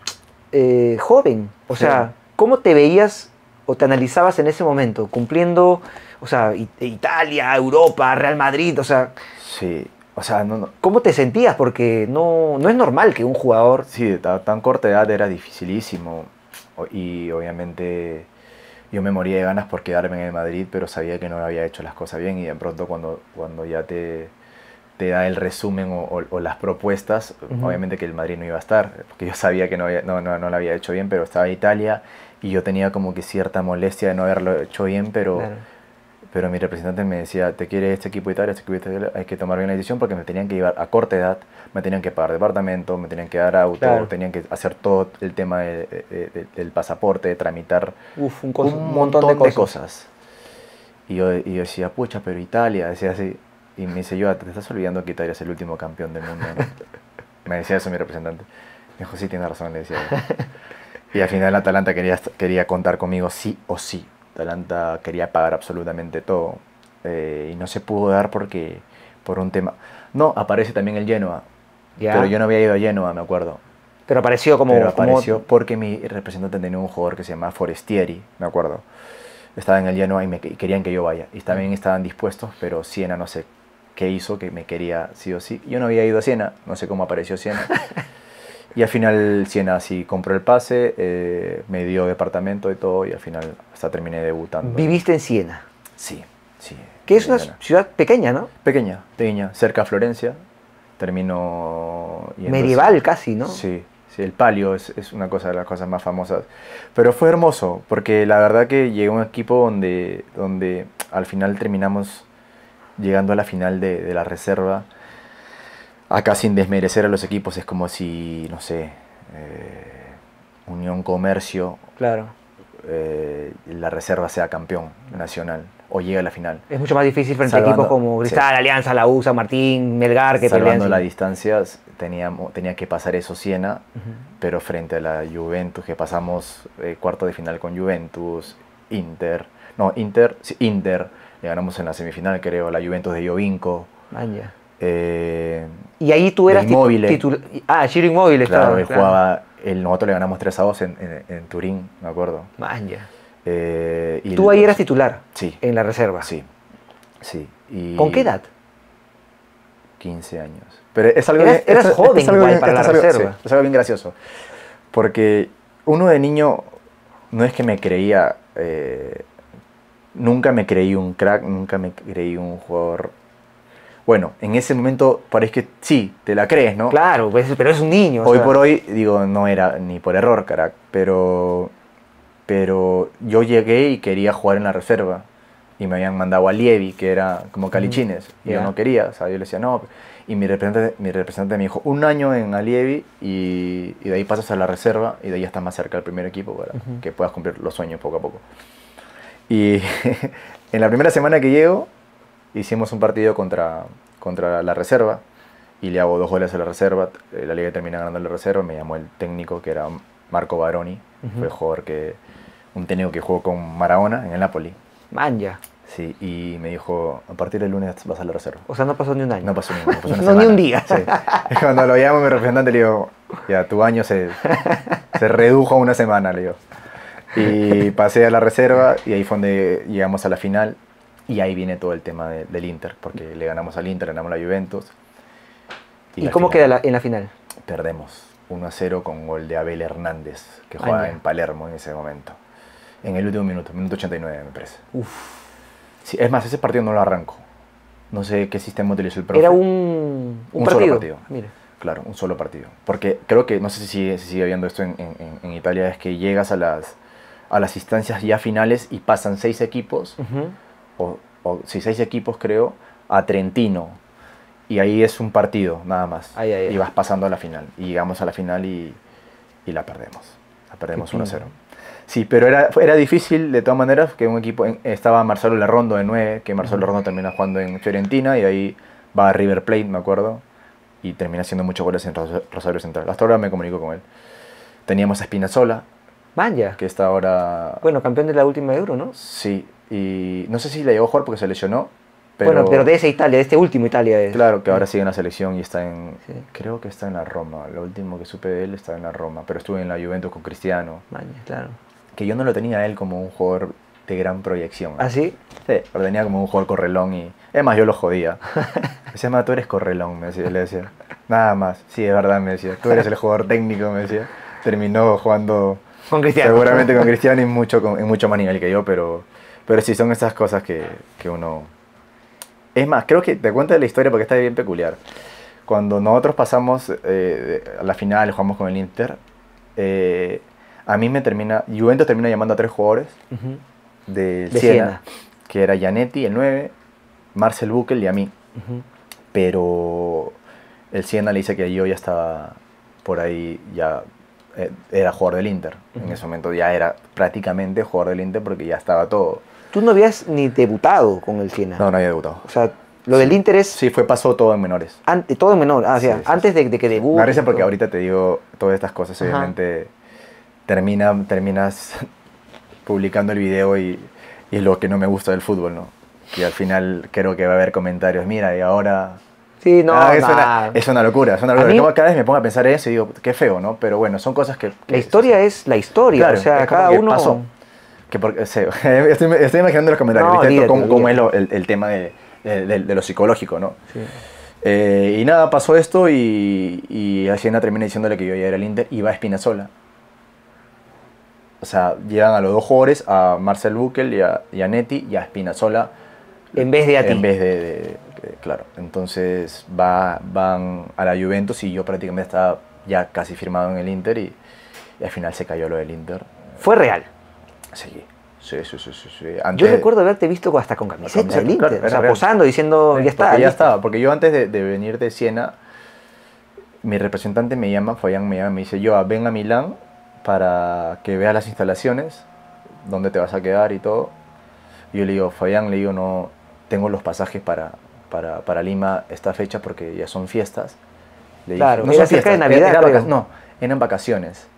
eh, joven. O Sí. sea, ¿cómo te veías o te analizabas en ese momento? Cumpliendo, o sea, I- Italia, Europa, Real Madrid, o sea, Sí, o sea, no, no, ¿cómo te sentías? Porque no, no es normal que un jugador... sí, de ta- tan corta edad era dificilísimo. O- Y obviamente yo me moría de ganas por quedarme en el Madrid, pero sabía que no había hecho las cosas bien y de pronto cuando, cuando ya te, te da el resumen o, o- o las propuestas, Ujú. obviamente que el Madrid no iba a estar, porque yo sabía que no, había- no, no, no lo había hecho bien, pero estaba Italia y yo tenía como que cierta molestia de no haberlo hecho bien, pero... Claro. Pero mi representante me decía, te quiere este equipo de Italia, este equipo de Italia, hay que tomar bien la decisión porque me tenían que llevar a corta edad, me tenían que pagar departamento, me tenían que dar auto, Claro. tenían que hacer todo el tema de- de- de- del pasaporte, de tramitar Uf, un, un, cos- montón, de cosas. Y, yo, y yo decía, pucha, pero Italia, decía así. Y me dice, yo, te estás olvidando que Italia es el último campeón del mundo, ¿no? Me decía eso mi representante. Me dijo, sí, tienes razón, le decía yo. Y al final Atalanta quería, quería contar conmigo sí o sí. Atalanta quería pagar absolutamente todo. Eh, y no se pudo dar porque, por un tema... No, aparece también el Genoa. Ya. Pero yo no había ido a Genoa, me acuerdo. Pero apareció como... Pero como- apareció porque mi representante tenía un jugador que se llamaba Forestieri, me acuerdo. estaba en el Genoa y, me, y querían que yo vaya. Y también estaban dispuestos, pero Siena no sé qué hizo, que me quería sí o sí. Yo no había ido a Siena, no sé cómo apareció Siena. Y al final Siena sí compró el pase, eh, me dio departamento y todo, y al final hasta terminé debutando. ¿Viviste en Siena? Sí, sí. Que es una ciudad pequeña, ¿no? Pequeña, pequeña, cerca a Florencia. Terminó... Medieval casi, ¿no? Sí, sí, el Palio es, es una cosa de las cosas más famosas. Pero fue hermoso, porque la verdad que llegó un equipo donde, donde al final terminamos llegando a la final de, de la reserva. Acá, sin desmerecer a los equipos, es como si, no sé, eh, Unión Comercio, claro, eh, la reserva sea campeón nacional o llegue a la final. Es mucho más difícil frente Salvando, a equipos como Cristal, sí. Alianza, La U, San Martín, Melgar, que Salvando pelean. las distancias, teníamos, tenía que pasar eso Siena, uh-huh. pero frente a la Juventus, que pasamos eh, cuarto de final con Juventus, Inter, no, Inter, sí, Inter, le ganamos en la semifinal, creo, la Juventus de Jovinko. Vaya. Eh, y ahí tú eras titular. Titu ah, Ciro Immobile claro, estaba. Él claro. jugaba, el, nosotros le ganamos tres a dos en, en, en Turín, me acuerdo. Vaya. Eh, y ¿Tú ahí los, eras titular? Sí. En la reserva. Sí. Sí. Y ¿Con qué edad? quince años. Pero es algo eras, bien, eras es, joven es algo igual bien, para la es algo, reserva. Sí, es algo bien gracioso. Porque uno de niño no es que me creía... Eh, nunca me creí un crack, nunca me creí un jugador... Bueno, en ese momento parece que sí, te la crees, ¿no? Claro, pues, pero es un niño. Hoy o sea. por hoy, digo, no era ni por error, crack, pero, pero yo llegué y quería jugar en la reserva. Y me habían mandado a Lievi, que era como Calichines. Y yeah. yo no quería, o sea, yo le decía no. Y mi representante, mi representante me dijo, un año en Alievi y, y de ahí pasas a la reserva y de ahí estás más cerca del primer equipo para uh-huh. que puedas cumplir los sueños poco a poco. Y en la primera semana que llego, hicimos un partido contra, contra la reserva y le hago dos goles a la reserva. La liga termina ganando la reserva. Me llamó el técnico, que era Marco Baroni. Uh-huh. Fue jugador que, un técnico que jugó con Maradona en el Napoli. Manja. Sí, y me dijo, a partir del lunes vas a la reserva. O sea, no pasó ni un año. No pasó ni un año. Pasó una no, ni un día. Sí. Cuando lo llamo a mi representante le digo, ya, tu año se, se redujo a una semana, le digo. Y pasé a la reserva y ahí fue donde llegamos a la final. Y ahí viene todo el tema de, del Inter, porque le ganamos al Inter, ganamos a la Juventus. ¿Y, ¿Y cómo queda la, en la final? Perdemos uno a cero con gol de Abel Hernández, que jugaba Aña. en Palermo en ese momento. En el último minuto, minuto ochenta y nueve me parece. Uf. Sí, es más, ese partido no lo arranco. No sé qué sistema utilizó el profe. Era un, un, un partido. solo partido. Mira. Claro, un solo partido. Porque creo que, no sé si sigue, si sigue habiendo esto en, en, en Italia, es que llegas a las, a las instancias ya finales y pasan seis equipos. Uh-huh. O, o sí, seis equipos creo, a Trentino. Y ahí es un partido, nada más. Ay, ay, ay. Y vas pasando a la final. Y llegamos a la final y, y la perdemos. La perdemos uno a cero. Sí, pero era, era difícil de todas maneras, que un equipo, estaba Marcelo Larrondo de nueve, que Marcelo Larrondo termina jugando en Fiorentina y ahí va a River Plate, me acuerdo, y termina haciendo muchos goles en Rosario Central. Hasta ahora me comunico con él. Teníamos a Spinazzola, Vaya. que está ahora... Bueno, campeón de la última Euro, ¿no? Sí, y no sé si le llegó a jugar porque se lesionó, pero... Bueno, pero de esa Italia, de este último Italia. Es... Claro, que ahora sigue en la selección y está en... Sí. Creo que está en la Roma, lo último que supe de él está en la Roma, pero estuvo en la Juventus con Cristiano. Vaya, claro. Que yo no lo tenía a él como un jugador de gran proyección. ¿No? ¿Ah, sí? Sí, lo tenía como un jugador correlón y... Es más, yo lo jodía. Me decía, tú eres correlón, me decía, le decía. Nada más. Sí, es verdad, me decía. Tú eres el jugador técnico, me decía. Terminó jugando... Con Cristiano. Seguramente con Cristiano y mucho, con, en mucho más nivel que yo, pero... Pero sí, son esas cosas que, que uno... Es más, creo que te cuento la historia porque está bien peculiar. Cuando nosotros pasamos eh, a la final, jugamos con el Inter... Eh, A mí me termina, Juventus termina llamando a tres jugadores uh-huh. de, de Siena, Siena, que era Gianetti, el nueve, Marcel Buchel y a mí. Uh-huh. Pero el Siena le dice que yo ya estaba por ahí, ya eh, era jugador del Inter. Uh-huh. En ese momento ya era prácticamente jugador del Inter porque ya estaba todo. ¿Tú no habías ni debutado con el Siena? No, no había debutado. O sea, lo del sí. Inter es... Sí, fue, pasó todo en menores. Ante, todo en menor, ah, sí, o sea, sí, antes sí. De, de que debute. Me parece porque ahorita te digo todas estas cosas, uh-huh. obviamente... Termina, terminas publicando el video y, y es lo que no me gusta del fútbol, ¿no? Y al final creo que va a haber comentarios, mira, y ahora... Sí, no, ah, es, nah. una, es una locura, es una locura. Mí, cada vez me pongo a pensar eso y digo, qué feo, ¿no? Pero bueno, son cosas que... que la historia es la historia, claro, o sea, cada uno... Pasó, Que porque, sí, estoy, estoy imaginando los comentarios, No, ¿viste? olvídate, cómo, cómo es olvídate. lo- el, el tema de, de, de- de lo psicológico, ¿no? Sí. Eh, y nada, pasó esto y, y a Siena termina diciéndole que yo ya era el Inter y va a Spinazzola. O sea, llegan a los dos jugadores, a Marcel Buchel y a, y a Netti y a Spinazzola. En vez de a ti. En vez de, de- de- claro. Entonces va, van a la Juventus y yo prácticamente estaba ya casi firmado en el Inter y, y al final se cayó lo del Inter. Fue real. Sí, sí, sí, sí, sí, sí. Yo Antes- recuerdo haberte visto hasta con camiseta camiseta, del Inter. claro, o era sea, real. posando, diciendo, Sí, ya está. porque ya listo. estaba, porque yo antes de, de venir de Siena, mi representante me llama, Fabián me llama, me dice, yo ven a Milán para que veas las instalaciones, dónde te vas a quedar y todo. Y yo le digo, Fabián, le digo, no, tengo los pasajes para, para, para Lima esta fecha porque ya son fiestas. Le Claro, no era son cerca de fiestas, Navidad, era creo. vaca- no, eran vacaciones.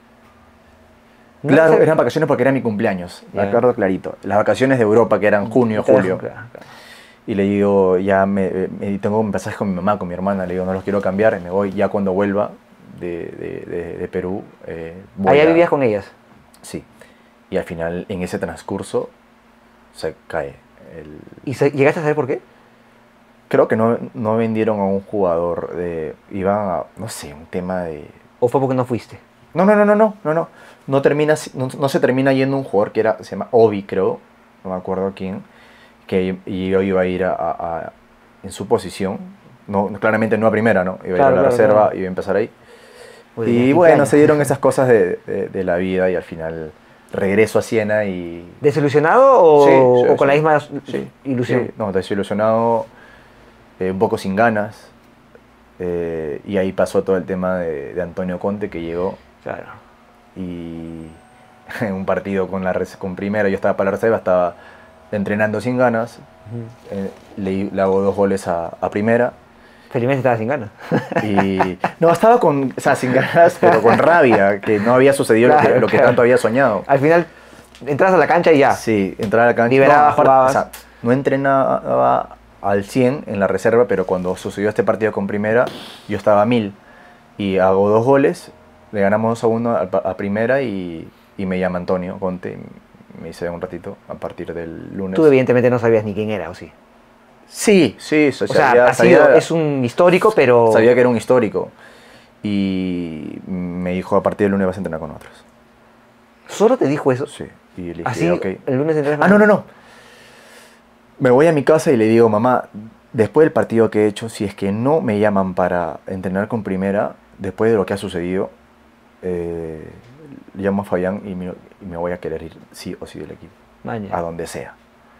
No, Claro, o sea, eran vacaciones porque era mi cumpleaños, me Ya. acuerdo clarito. Las vacaciones de Europa que eran junio, te dejo, julio. claro, claro. Y le digo, ya me, me- tengo un pasaje con mi mamá, con mi hermana, le digo, no los quiero cambiar, y me voy ya cuando vuelva de, de- de- de Perú. eh, voy Allá a- vivías con ellas. Sí. Y al final, en ese transcurso, se cae. El... ¿Y se- llegaste a saber por qué? Creo que no, no vendieron a un jugador, de, iban a, no sé, un tema de... ¿O fue porque no fuiste? No, no, no, no, no, no, no. No, termina, no, no se termina yendo un jugador que era, se llama Obi, creo, no me acuerdo quién, que y yo iba a ir a, a- a- en su posición, no, claramente no a primera, ¿no? Iba a ir Claro, a la claro, reserva, claro. iba a empezar ahí. Oye, Y ya, bueno, años. se dieron esas cosas de, de- de la vida y al final regreso a Siena y... ¿Desilusionado o, Sí, sí, o con la sí. misma Sí, ilusión? sí, no, desilusionado, eh, un poco sin ganas. eh, y ahí pasó todo el tema de, de Antonio Conte que llegó Claro. y en un partido con, la, res- con primera, yo estaba para la reserva, estaba entrenando sin ganas. eh, le, le hago dos goles a, a primera. Felizmente estaba sin ganas. Y no, estaba con, o sea, sin ganas, pero con rabia, que no había sucedido lo que- Claro, lo que, claro. tanto había soñado. Al final, entras a la cancha y ya. Sí, entrar a la cancha. Liberabas, aparte, jugabas. o sea, no entrenaba al cien en la reserva, pero cuando sucedió este partido con primera, yo estaba a mil. Y hago dos goles, le ganamos dos a uno a, a primera y, y me llama Antonio Conte. Y me dice un ratito a partir del lunes. Tú evidentemente no sabías ni quién era, ¿o sí? Sí, sí, O sea, ha sido- es un histórico, pero... Sabía que era un histórico. Y me dijo, a partir del lunes vas a entrenar con nosotros. ¿Solo te dijo eso? Sí. Y le dije, Así, ok. el lunes entrenas Ah, no, no, no. Me voy a mi casa y le digo, mamá, después del partido que he hecho, si es que no me llaman para entrenar con primera, después de lo que ha sucedido, eh, llamo a Fabián y me, y me voy a querer ir sí o sí del equipo, Maña. a donde sea.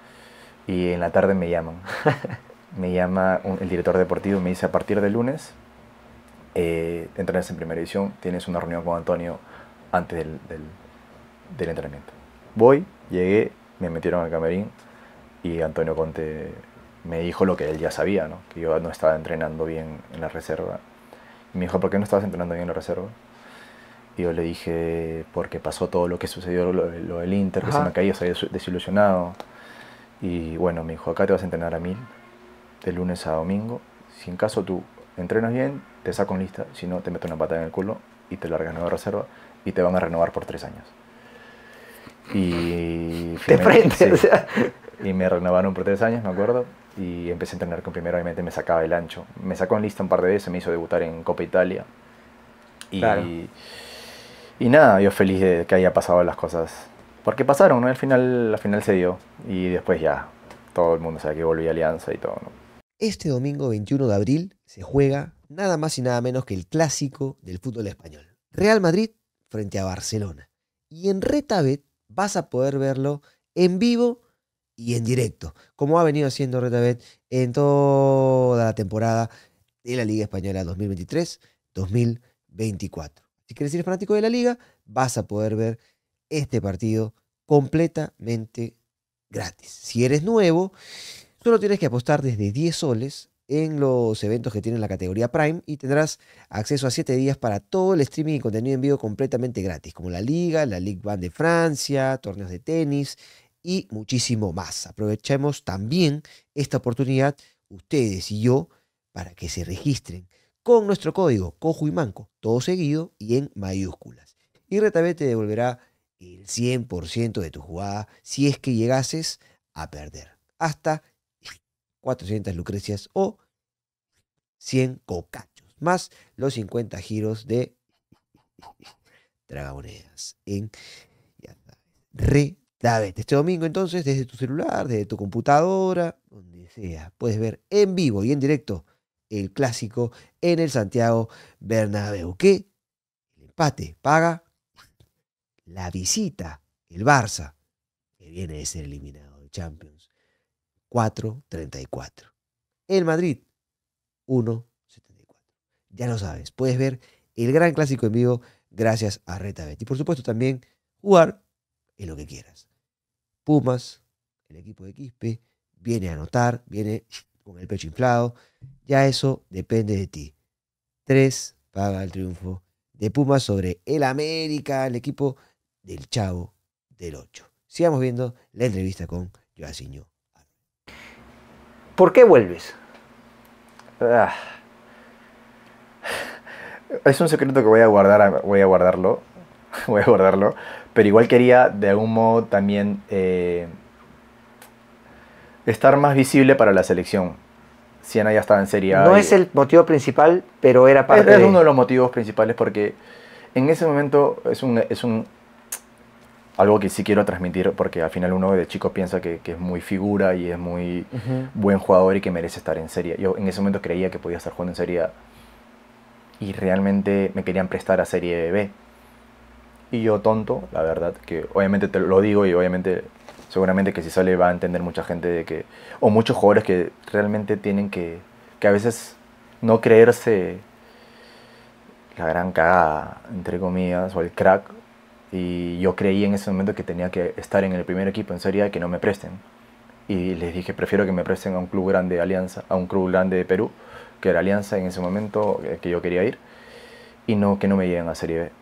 Y en la tarde me llaman. Me llama un- el director deportivo y me dice, a partir del lunes, eh, entrenas en primera división, tienes una reunión con Antonio antes del, del, del entrenamiento. Voy, llegué, me metieron al camerín y Antonio Conte me dijo lo que él ya sabía, ¿no? Que yo no estaba entrenando bien en la reserva. Y me dijo, ¿por qué no estabas entrenando bien en la reserva? Y yo le dije, porque pasó todo lo que sucedió, lo, lo del Inter, que Ajá. se me caía, se había desilusionado. Y bueno, me dijo, acá te vas a entrenar a mil, de lunes a domingo. Si en caso tú entrenas bien, te saco en lista, si no, te meto una patada en el culo y te largas nueva reserva y te van a renovar por tres años. Y De firmé- frente, sí. o sea. Y me renovaron por tres años, me acuerdo, y empecé a entrenar con primero, obviamente me sacaba el ancho. Me sacó en lista un par de veces, me hizo debutar en Copa Italia. Y, Claro. y nada, yo feliz de que haya pasado las cosas. Porque pasaron, ¿no? Al final, al final se dio. Y después ya, todo el mundo sabe que volví a Alianza y todo, ¿no? Este domingo veintiuno de abril se juega nada más y nada menos que el clásico del fútbol español. Real Madrid frente a Barcelona. Y en Retabet vas a poder verlo en vivo y en directo, como ha venido haciendo Retabet en toda la temporada de la Liga Española dos mil veintitrés dos mil veinticuatro. Si quieres ser fanático de la liga, vas a poder ver este partido completamente gratis. Si eres nuevo, solo tienes que apostar desde diez soles en los eventos que tienen la categoría Prime y tendrás acceso a siete días para todo el streaming y contenido en vivo completamente gratis, como la Liga, la Ligue uno de Francia, torneos de tenis y muchísimo más. Aprovechemos también esta oportunidad, ustedes y yo, para que se registren con nuestro código Cojo y Manco, todo seguido y en mayúsculas. Y Retabet te devolverá el cien por ciento de tu jugada si es que llegases a perder. Hasta cuatrocientas lucrecias o cien cocachos, más los cincuenta giros de tragamonedas en ya sabes, Retabet. Este domingo entonces, desde tu celular, desde tu computadora, donde sea, puedes ver en vivo y en directo el clásico en el Santiago Bernabéu, que el empate paga la visita, el Barça, que viene de ser eliminado de Champions, cuatro treinta y cuatro. El Madrid, uno setenta y cuatro. Ya lo sabes, puedes ver el gran clásico en vivo gracias a Retabet. Y por supuesto también jugar en lo que quieras. Pumas, el equipo de Quispe, viene a anotar, viene con el pecho inflado. Ya eso depende de ti. Tres paga el triunfo de Pumas sobre el América, el equipo del Chavo del ocho. Sigamos viendo la entrevista con Joaquinho. ¿Por qué vuelves? Ah. Es un secreto que voy a guardar, voy a guardarlo, voy a guardarlo, pero igual quería de algún modo también eh, estar más visible para la selección. Siena ya estaba en Serie A. No y, es el motivo principal, pero era parte es, de... es uno de los motivos principales porque en ese momento es un, es un algo que sí quiero transmitir porque al final uno de chico piensa que, que es muy figura y es muy Uh-huh. buen jugador y que merece estar en Serie A. Yo en ese momento creía que podía estar jugando en Serie A y realmente me querían prestar a Serie B. Y yo tonto, la verdad, que obviamente te lo digo y obviamente seguramente que si sale va a entender mucha gente de que, o muchos jugadores que realmente tienen que, que a veces no creerse la gran cagada, entre comillas, o el crack. Y yo creí en ese momento que tenía que estar en el primer equipo en Serie A y que no me presten. Y les dije, prefiero que me presten a un club grande de Alianza, a un club grande de Perú, que era Alianza en ese momento, que yo quería ir, y no que no me lleguen a Serie B.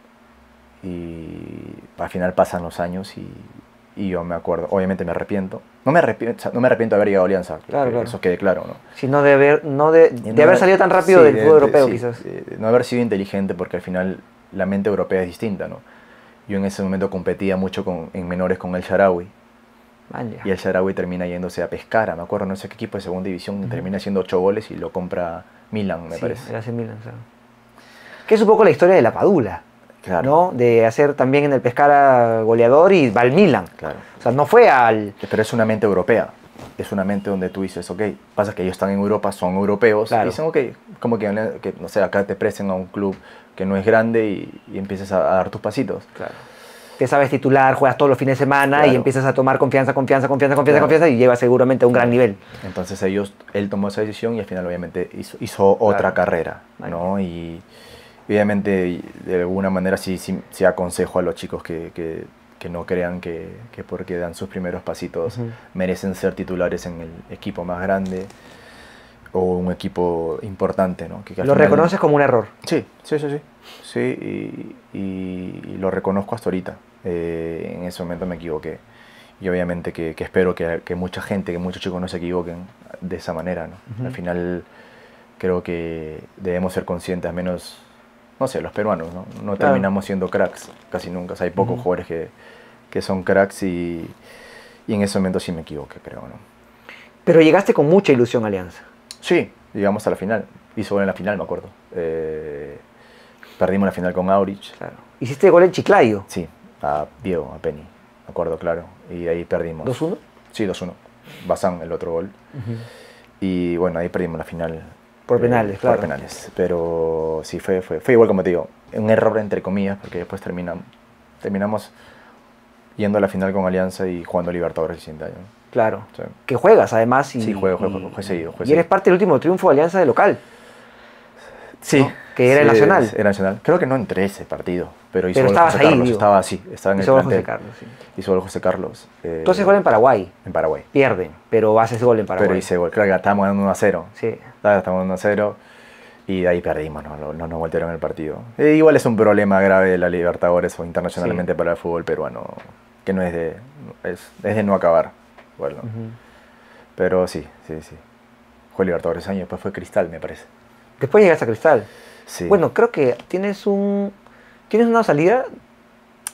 Y al final pasan los años y, y yo me acuerdo, obviamente me arrepiento. No me arrepiento, no me arrepiento de haber llegado a Alianza, Claro, que claro. Eso quede claro, ¿no? Sino de haber, no de, Y de no haber haber- salido tan rápido sí, del de- fútbol de- europeo, sí, quizás. de no haber sido inteligente porque al final la mente europea es distinta, ¿no? Yo en ese momento competía mucho con, en menores con el Sharawi Man, ya. y el Sharawi termina yéndose a Pescara, me acuerdo, no sé qué equipo de segunda división, Ujú. termina haciendo ocho goles y lo compra Milan, me Sí, parece. el A C Milan, claro. Que es un poco la historia de la Padula, Claro, ¿no? De hacer también en el Pescara goleador y va al Milan. claro. O sea, no fue al... Pero es una mente europea. Es una mente donde tú dices, ok, pasa que ellos están en Europa, son europeos, Claro. y dicen, ok, como que, que, no sé, acá te presten a un club que no es grande y, y empieces a, a dar tus pasitos. Claro. Te sabes titular, juegas todos los fines de semana Claro. y empiezas a tomar confianza, confianza, confianza, confianza, Claro. confianza y llevas seguramente a un gran nivel. Entonces ellos, él tomó esa decisión y al final obviamente hizo, hizo otra Claro. carrera, ¿no? Y obviamente de alguna manera sí, sí, sí aconsejo a los chicos que, que, que no crean que, que porque dan sus primeros pasitos Ujú. merecen ser titulares en el equipo más grande o un equipo importante, ¿no? Que, que al Lo final- reconoces como un error. Sí, sí, sí, sí. Sí, y, y- y lo reconozco hasta ahorita. Eh, en ese momento me equivoqué. Y obviamente que, que espero que, que mucha gente, que muchos chicos no se equivoquen de esa manera, ¿no? Ujú. Al final creo que debemos ser conscientes, al menos, no sé, los peruanos, ¿no? No Claro. terminamos siendo cracks casi nunca. O sea, hay pocos Ujú. jugadores que, que son cracks y, y en ese momento sí me equivoqué, creo, ¿no? Pero llegaste con mucha ilusión a Alianza. Sí, llegamos a la final. Hizo gol en la final, me acuerdo. Eh, perdimos la final con Aurich. Claro. Hiciste gol en Chiclayo. Sí, a Diego, a Penny, me acuerdo, claro. Y ahí perdimos. ¿dos uno? Sí, dos uno. Bazán, el otro gol. Y bueno, ahí perdimos la final. Por eh, penales, claro. Por penales. Pero sí, fue, fue, fue igual como te digo. Un error entre comillas, porque después terminamos, terminamos yendo a la final con Alianza y jugando Libertadores el siguiente año. Claro. Sí. Que juegas además. Y, Sí, juego, juego, y- juego, juego seguido, juego y eres seguido. parte del último triunfo de Alianza de local. Sí. ¿no? Que era el sí, Nacional. Era Nacional. Creo que no entré ese partido, pero hizo Pero gol estabas José ahí, Carlos. digo. Estaba así, estaba en Hizo el gol José plantel. Carlos, sí. Hizo gol José Carlos. eh, Tú haces gol en Paraguay. en Paraguay. Pierden, pero haces gol en Paraguay. Pero hice gol. Creo que estábamos ganando uno a cero. Sí. Estábamos uno a cero y de ahí perdimos, no, no, no nos voltearon el partido. E igual es un problema grave de la Libertadores o internacionalmente Sí. para el fútbol peruano, que no es de, es, es de no acabar. Bueno, Ujú. pero sí, sí, sí. Fue Libertadores años, después fue Cristal, me parece. Después llegaste a Cristal. Sí. Bueno, creo que tienes un tienes una salida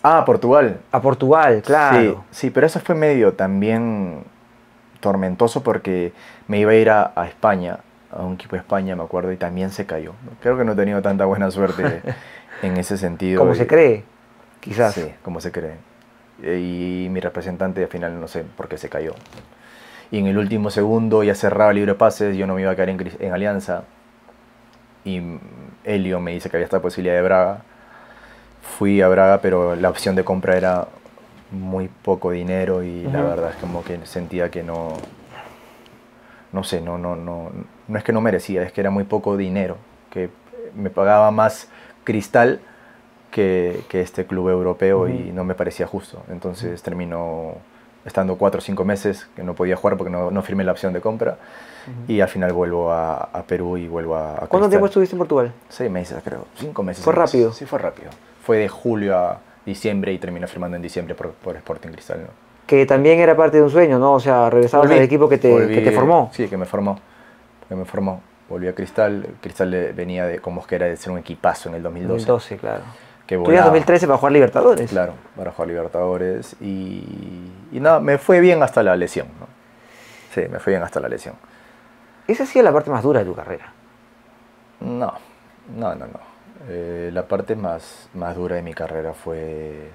Ah, Portugal. A Portugal, claro. Sí, sí, pero eso fue medio también tormentoso porque me iba a ir a, a España, a un equipo de España, me acuerdo, y también se cayó. Creo que no he tenido tanta buena suerte en ese sentido. Como y, se cree, quizás. Sí, como se cree. Y mi representante al final no sé por qué se cayó. Y en el último segundo ya cerraba libre de pases, yo no me iba a quedar en, Cris- en Alianza. Y Elio me dice que había esta posibilidad de Braga. Fui a Braga, pero la opción de compra era muy poco dinero y la Ujú. verdad es como que sentía que no, no sé, no, no, no, no es que no merecía, es que era muy poco dinero, que me pagaba más Cristal que, que este club europeo Ujú. y no me parecía justo. Entonces terminó estando cuatro o cinco meses que no podía jugar porque no, no firmé la opción de compra Ujú. y al final vuelvo a, a Perú y vuelvo a, a ¿Cuánto Cristal. tiempo estuviste en Portugal? Seis meses, creo. Cinco meses. ¿Fue seis meses. rápido? Sí, fue rápido. Fue de julio a diciembre y terminé firmando en diciembre por, por Sporting Cristal, ¿no? Que también era parte de un sueño, ¿no? O sea, regresabas Volví, al equipo que te, volví, que te formó. Sí, que me formó. Que me formó. Volví a Cristal. Cristal le- venía de, como que era de ser un equipazo en el dos mil doce. dos mil doce, claro. Que Tú ya en volaba. dos mil trece para jugar Libertadores. Claro, para jugar Libertadores. Y, y nada, me fue bien hasta la lesión, ¿no? Sí, me fue bien hasta la lesión. Esa ha sido la parte más dura de tu carrera. No, no, no, no. Eh, la parte más, más dura de mi carrera fue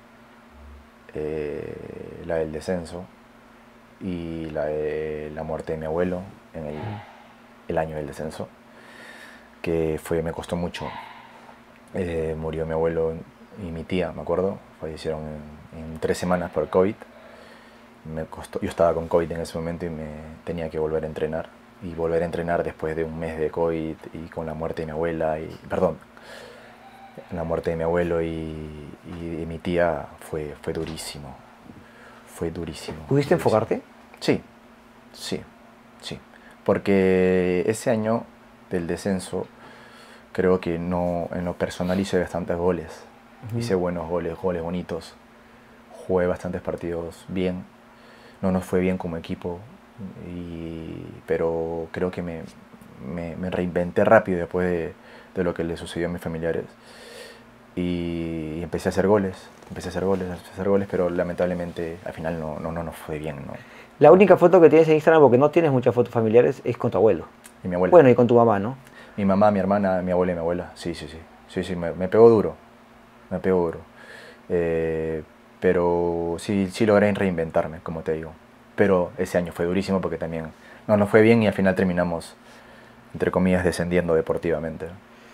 eh, la del descenso y la de la muerte de mi abuelo en el, el año del descenso, que fue, me costó mucho. Eh, murió mi abuelo y mi tía, me acuerdo, fallecieron en, en tres semanas por COVID. Me costó, yo estaba con COVID en ese momento y me tenía que volver a entrenar. Y volver a entrenar después de un mes de COVID y con la muerte de mi abuela, y, perdón, la muerte de mi abuelo y, y de mi tía fue, fue durísimo. Fue durísimo. ¿Pudiste durísimo. enfocarte? Sí, sí, sí. Porque ese año del descenso creo que no, en lo personal hice bastantes goles. Uh-huh. Hice buenos goles, goles bonitos. Jugué bastantes partidos bien. No nos fue bien como equipo, y, pero creo que me, me, me reinventé rápido después de, de lo que le sucedió a mis familiares. Y, y empecé a hacer goles, empecé a hacer goles, a hacer goles, pero lamentablemente al final no, no, no nos fue bien, ¿no? La única foto que tienes en Instagram, porque no tienes muchas fotos familiares, es con tu abuelo. Y mi abuela. Bueno, y con tu mamá, ¿no? Mi mamá, mi hermana, mi abuela y mi abuela. Sí, sí, sí. Sí, sí, me, me pegó duro. Me pegó duro. Eh, pero sí, sí logré reinventarme, como te digo. Pero ese año fue durísimo porque también no nos fue bien y al final terminamos, entre comillas, descendiendo deportivamente.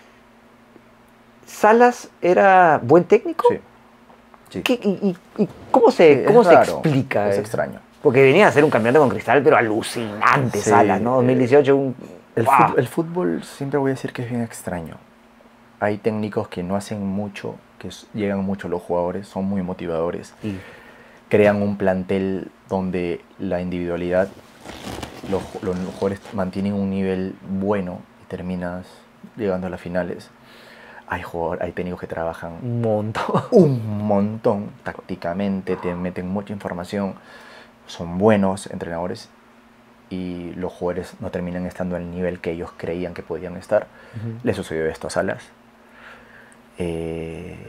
¿Salas era buen técnico? Sí. Sí. ¿Qué, y, y, y cómo se, cómo se explica Es eso? extraño. Porque venía a ser un campeonato con Cristal, pero alucinante, sí, Salas, ¿no? dos mil dieciocho, un... El, ¡wow! fútbol, el fútbol siempre voy a decir que es bien extraño. Hay técnicos que no hacen mucho, que llegan mucho a los jugadores, son muy motivadores. Sí. Crean un plantel donde la individualidad, los, los jugadores mantienen un nivel bueno y terminas llegando a las finales. Hay, jugadores, hay técnicos que trabajan un montón, un montón tácticamente, te meten mucha información, son buenos entrenadores y los jugadores no terminan estando al nivel que ellos creían que podían estar. Uh-huh. Le sucedió esto a Salas. Eh,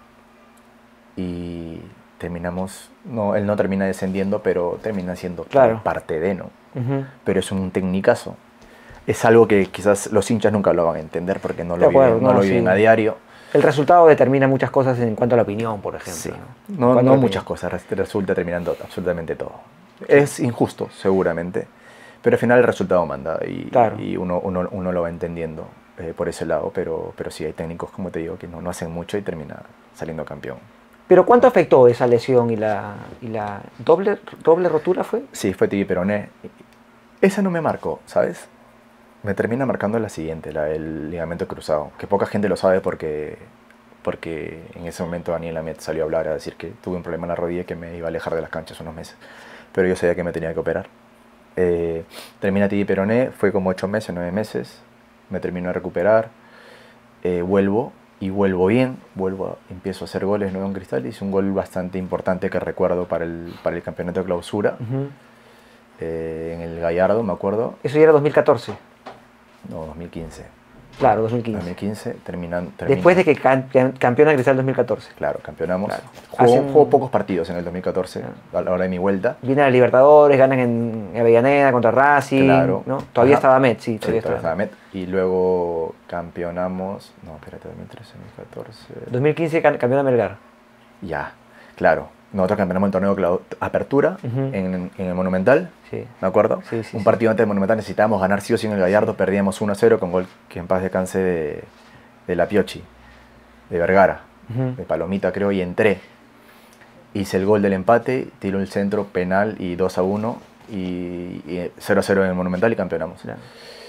y terminamos, no, él no termina descendiendo, pero termina siendo claro. parte de, ¿no? Uh-huh. Pero es un tecnicazo. Es algo que quizás los hinchas nunca lo van a entender porque no lo acuerdo, viven, no, no lo viven sí. a diario. El resultado determina muchas cosas en cuanto a la opinión, por ejemplo. Sí. ¿no? No, no muchas cosas, resulta terminando absolutamente todo. Sí. Es injusto, seguramente, pero al final el resultado manda y, claro. y uno, uno, uno lo va entendiendo eh, por ese lado, pero, pero sí hay técnicos, como te digo, que no, no hacen mucho y termina saliendo campeón. ¿Pero cuánto afectó esa lesión y la, y la doble, doble rotura fue? Sí, fue tibia y peroné. Esa no me marcó, ¿sabes? Me termina marcando la siguiente, la del ligamento cruzado, que poca gente lo sabe porque, porque en ese momento Daniel Amet salió a hablar, a decir que tuve un problema en la rodilla que me iba a alejar de las canchas unos meses, pero yo sabía que me tenía que operar. Eh, termina tibia y peroné, fue como ocho meses, nueve meses, me termino de recuperar, eh, vuelvo y vuelvo bien, vuelvo a, empiezo a hacer goles nuevo en Cristal, hice un gol bastante importante que recuerdo para el, para el campeonato de clausura, uh-huh. eh, en el Gallardo, me acuerdo. ¿Eso ya era dos mil catorce? No, dos mil quince. Claro, dos mil quince. dos mil quince, terminan, Después de que can, can, campeona Cristal dos mil catorce. Claro, campeonamos. Claro. Jugó, Hacen... jugó pocos partidos en el dos mil catorce, claro. A la hora de mi vuelta. Vienen a Libertadores, ganan en Avellaneda contra Racing. Claro. ¿no? Todavía Ajá. estaba Met, sí. Sí, Todavía, todavía estaba estaba Met. Y luego campeonamos... No, espérate, dos mil trece, dos mil catorce... dos mil quince can, campeona Melgar. Ya, claro. Nosotros campeonamos el torneo de apertura uh-huh. en, en el Monumental, sí. ¿Me acuerdo? Sí, sí, Un sí. partido antes del Monumental necesitábamos ganar sí o sí en el Gallardo, perdíamos uno a cero con gol que en paz descanse de, de la Piochi, de Vergara, uh-huh. de Palomita creo, y entré. Hice el gol del empate, tiró el centro penal y dos a uno, y, y cero a cero en el Monumental y campeonamos. Claro.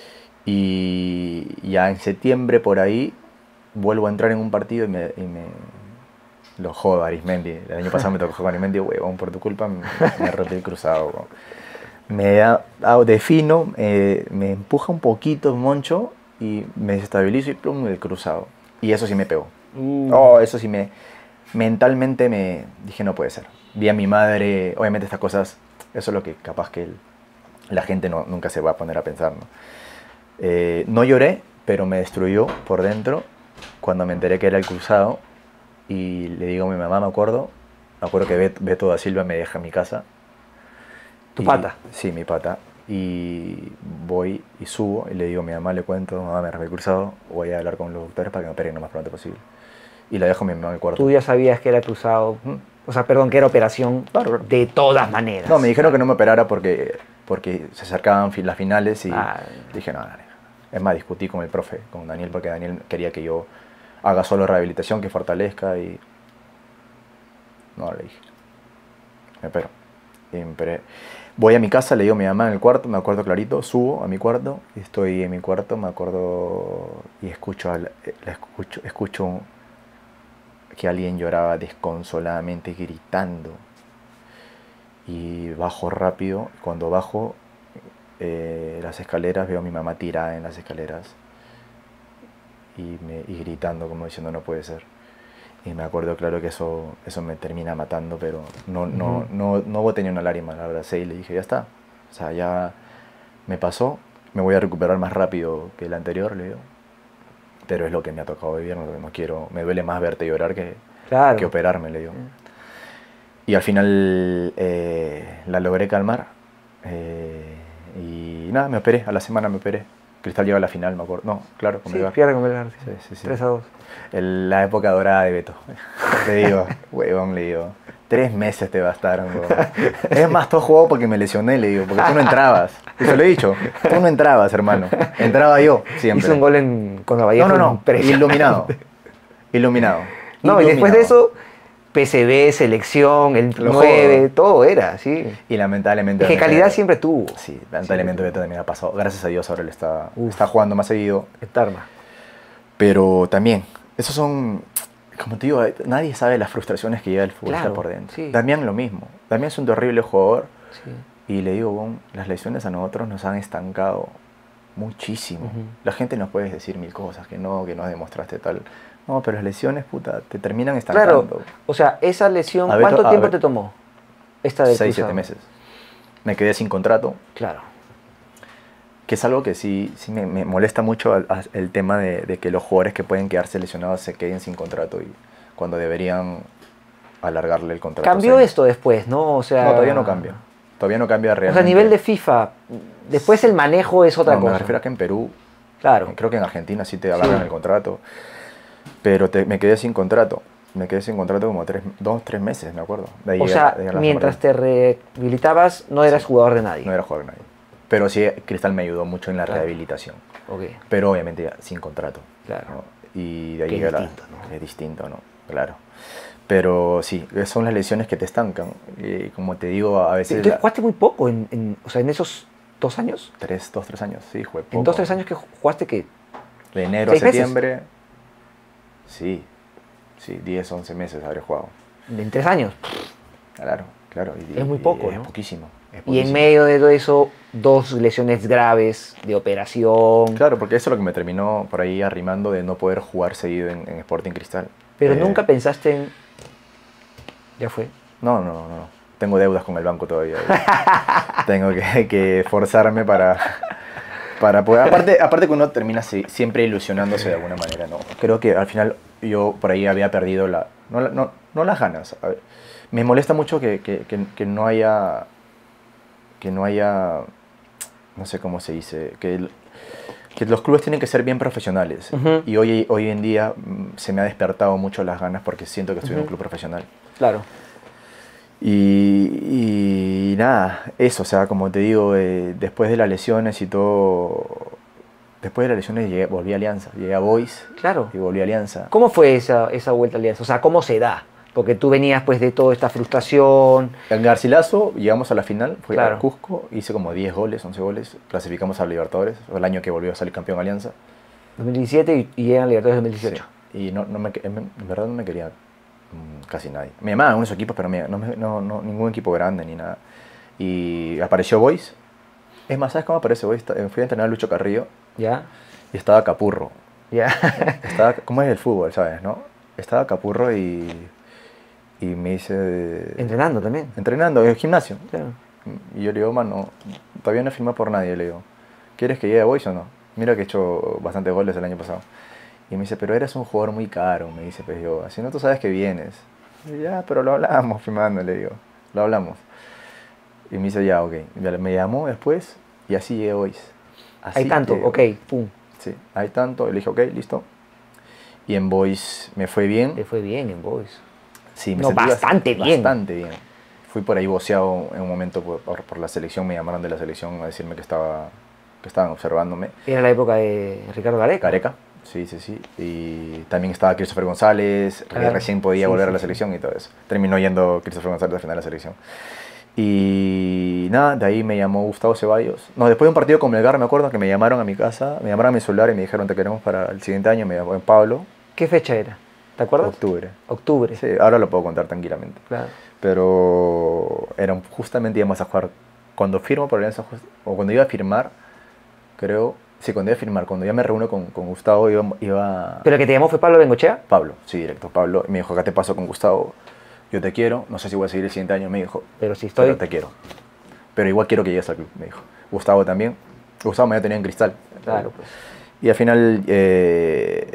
Y ya en septiembre por ahí vuelvo a entrar en un partido y me... Y me lo jodo a Arismendi. El año pasado me tocó jugar a Arismendi, huevón, por tu culpa me, me rompí el cruzado. Huevón. Me da, defino, eh, me empuja un poquito Moncho y me desestabilizo y plum, el cruzado. Y eso sí me pegó. Uh. Oh, eso sí me... Mentalmente me dije, no puede ser. Vi a mi madre, obviamente estas cosas, eso es lo que capaz que el, la gente no, nunca se va a poner a pensar, ¿no? Eh, no lloré, pero me destruyó por dentro cuando me enteré que era el cruzado. Y le digo a mi mamá, me acuerdo, me acuerdo que Bet, Beto da Silva me deja en mi casa. ¿Tu y, pata? Sí, mi pata. Y voy y subo y le digo a mi mamá, le cuento, mamá, me rompí el cruzado, voy a hablar con los doctores para que me operen lo más pronto posible. Y la dejo a mi mamá en el cuarto. ¿Tú ya sabías que era cruzado? ¿Mm? O sea, perdón, que era operación claro. de todas maneras. No, me dijeron que no me operara porque, porque se acercaban las finales y ah. dije, no, no, no. Es más, discutí con el profe, con Daniel, porque Daniel quería que yo haga solo rehabilitación, que fortalezca y... No, le dije. Me opero. Y me operé. Voy a mi casa, le digo a mi mamá en el cuarto, me acuerdo clarito, subo a mi cuarto, y estoy en mi cuarto, me acuerdo y escucho, a la, la escucho, escucho que alguien lloraba desconsoladamente gritando. Y bajo rápido, cuando bajo eh, las escaleras veo a mi mamá tirada en las escaleras. Y, me, y gritando como diciendo no puede ser. Y me acuerdo claro que eso, eso me termina matando, pero no, no, uh-huh. no, no, no tenía una lágrima, la abracé y le dije ya está, o sea ya me pasó, me voy a recuperar más rápido que el anterior, le digo, pero es lo que me ha tocado vivir, no, no quiero, me duele más verte llorar que, claro. que operarme, le digo. Uh-huh. Y al final eh, la logré calmar eh, y nada, me operé, a la semana me operé. Cristal llega a la final, me acuerdo. No, claro, con sí, Melgar. pierde con Melgar. Sí, sí, sí. tres a dos. El, la época dorada de Beto. Le digo, huevón, le digo. Tres meses te bastaron, huevón. Es más, todo jugó porque me lesioné, le digo, porque tú no entrabas. Y se lo he dicho, tú no entrabas, hermano. Entraba yo, siempre. Hizo un gol en, con Vallejo. No, no, no. Iluminado. Iluminado. No, Iluminado. Y después de eso... P S V, selección, el Lo nueve, jodo. Todo era, sí. Y lamentablemente... Es que calidad siempre tuvo. Sí, lamentablemente Beto también ha pasado. Gracias a Dios ahora él está, está jugando más seguido. Eterna. Pero también, esos son... Como te digo, nadie sabe las frustraciones que lleva el futbolista claro, por dentro. Sí. Damián lo mismo. Damián es un terrible jugador. Sí. Y le digo, bon, las lesiones a nosotros nos han estancado muchísimo. Uh-huh. La gente nos puede decir mil cosas, que no, que no demostraste tal... No, pero las lesiones, puta, te terminan estancando. Claro, o sea, esa lesión, Beto, ¿cuánto tiempo te tomó? Esta de Seis, siete meses. Me quedé sin contrato. Claro. Que es algo que sí, sí me, me molesta mucho el, el tema de, de que los jugadores que pueden quedarse lesionados se queden sin contrato y cuando deberían alargarle el contrato. ¿Cambió esto después, no? O sea... No, todavía no cambia. Todavía no cambia realmente. O sea, a nivel de FIFA, después el manejo es otra no, cosa. Me refiero a que en Perú, claro. Creo que en Argentina sí te alargan sí. el contrato. Pero te, me quedé sin contrato. Me quedé sin contrato como tres, dos, tres meses, me acuerdo. De ahí o sea, a, mientras te rehabilitabas, no eras sí. jugador de nadie. No era jugador de nadie. Pero sí, Cristal me ayudó mucho en la claro. rehabilitación. Okay. Pero obviamente ya, sin contrato. Claro. ¿no? Y de ahí Qué distinto, la, ¿no? Es distinto, ¿no? Claro. Pero sí, son las lesiones que te estancan. Y como te digo, a veces... Entonces, la... jugaste muy poco en, en, o sea, en esos dos años. Tres, dos, tres años, sí, jugué poco. En dos, tres años que jugaste, ¿qué? De enero a septiembre... Meses? Sí, sí, diez, once meses habré jugado. ¿En tres años? Claro, claro. Y, es muy poco, y, ¿no? Es poquísimo, es Y poquísimo. en medio de todo eso, dos lesiones graves de operación. Claro, porque eso es lo que me terminó por ahí arrimando de no poder jugar seguido en, en Sporting Cristal. Pero eh, nunca pensaste en... Ya fue. No, no, no, no. Tengo deudas con el banco todavía. Tengo que, que forzarme para... Para poder, aparte, aparte que uno termina si- siempre ilusionándose de alguna manera, ¿no? Creo que al final yo por ahí había perdido la... No, la- no, no las ganas. A ver, me molesta mucho que, que, que, que no haya... Que no haya... No sé cómo se dice. Que, el- que los clubes tienen que ser bien profesionales. Ujú. Y hoy, hoy en día mm, se me ha despertado mucho las ganas porque siento que estoy en un Ujú. club profesional. Claro. Y, y nada, eso, o sea, como te digo, eh, después de las lesiones y todo, después de las lesiones llegué, volví a Alianza, llegué a Boys Claro. y volví a Alianza. ¿Cómo fue esa, esa vuelta a Alianza? O sea, ¿cómo se da? Porque tú venías pues de toda esta frustración. En Garcilaso llegamos a la final, fue Claro. a Cusco, hice como diez goles, once goles, clasificamos a Libertadores, fue el año que volvió a salir campeón Alianza. dos mil diecisiete y, y llegan a Libertadores dos mil dieciocho. Sí, y no, no me, en en verdad no me quería mm, casi nadie. Me llamaban unos equipos, pero me- no, me- no, no, ningún equipo grande ni nada. Y apareció Boys. Es más, ¿sabes cómo aparece Boys? Ta- Fui a entrenar a Lucho Carrillo ¿Ya? y estaba Capurro. ¿Ya? Estaba, ¿cómo es el fútbol, sabes, no? Estaba Capurro y, y me dice... Entrenando también. Entrenando en el gimnasio. Claro. Y yo le digo, mano, todavía no he firmado por nadie. Le digo, ¿quieres que llegue a Boys o no? Mira que he hecho bastantes goles el año pasado. Y me dice, pero eres un jugador muy caro. Me dice, pues yo, así no tú sabes que vienes. Y yo, ya, pero lo hablamos firmando, le digo. Lo hablamos. Y me dice, ya, ok. Y me llamó después y así llegué a Boys. Así Hay tanto, llegué. ok, pum. Sí, hay tanto. Y le dije, ok, listo. Y en Boys me fue bien. Le fue bien en Boys. Sí, me No, sentí bastante bast- bien. Bastante bien. Fui por ahí voceado en un momento por, por, por la selección. Me llamaron de la selección a decirme que, estaba, que estaban observándome. Era la época de Ricardo Gareca. Gareca, sí, sí, sí. Y también estaba Christopher González, que Claro. recién podía Sí, volver sí, a la sí. selección y todo eso. Terminó yendo Christopher González al final de la selección. Y nada, de ahí me llamó Gustavo Ceballos. No, después de un partido con Melgar, me acuerdo que me llamaron a mi casa, me llamaron a mi celular y me dijeron, te queremos para el siguiente año. Me llamó en Pablo, ¿Qué fecha era? ¿Te acuerdas? octubre. Octubre. Sí, ahora lo puedo contar tranquilamente. Claro. Pero era un- justamente íbamos a jugar, cuando firmo por Alianza, just- o cuando iba a firmar, creo, sí, cuando iba a firmar, cuando ya me reúno con, con Gustavo, iba, iba ¿Pero el que te llamó fue Pablo Bengochea? Pablo, sí, directo, Pablo, y me dijo, acá te paso con Gustavo, yo te quiero, no sé si voy a seguir el siguiente año, me dijo, Pero si estoy... pero te quiero, pero igual quiero que llegues al club, me dijo. Gustavo también, Gustavo me había tenido en Cristal. Claro, pues. Y al final, eh,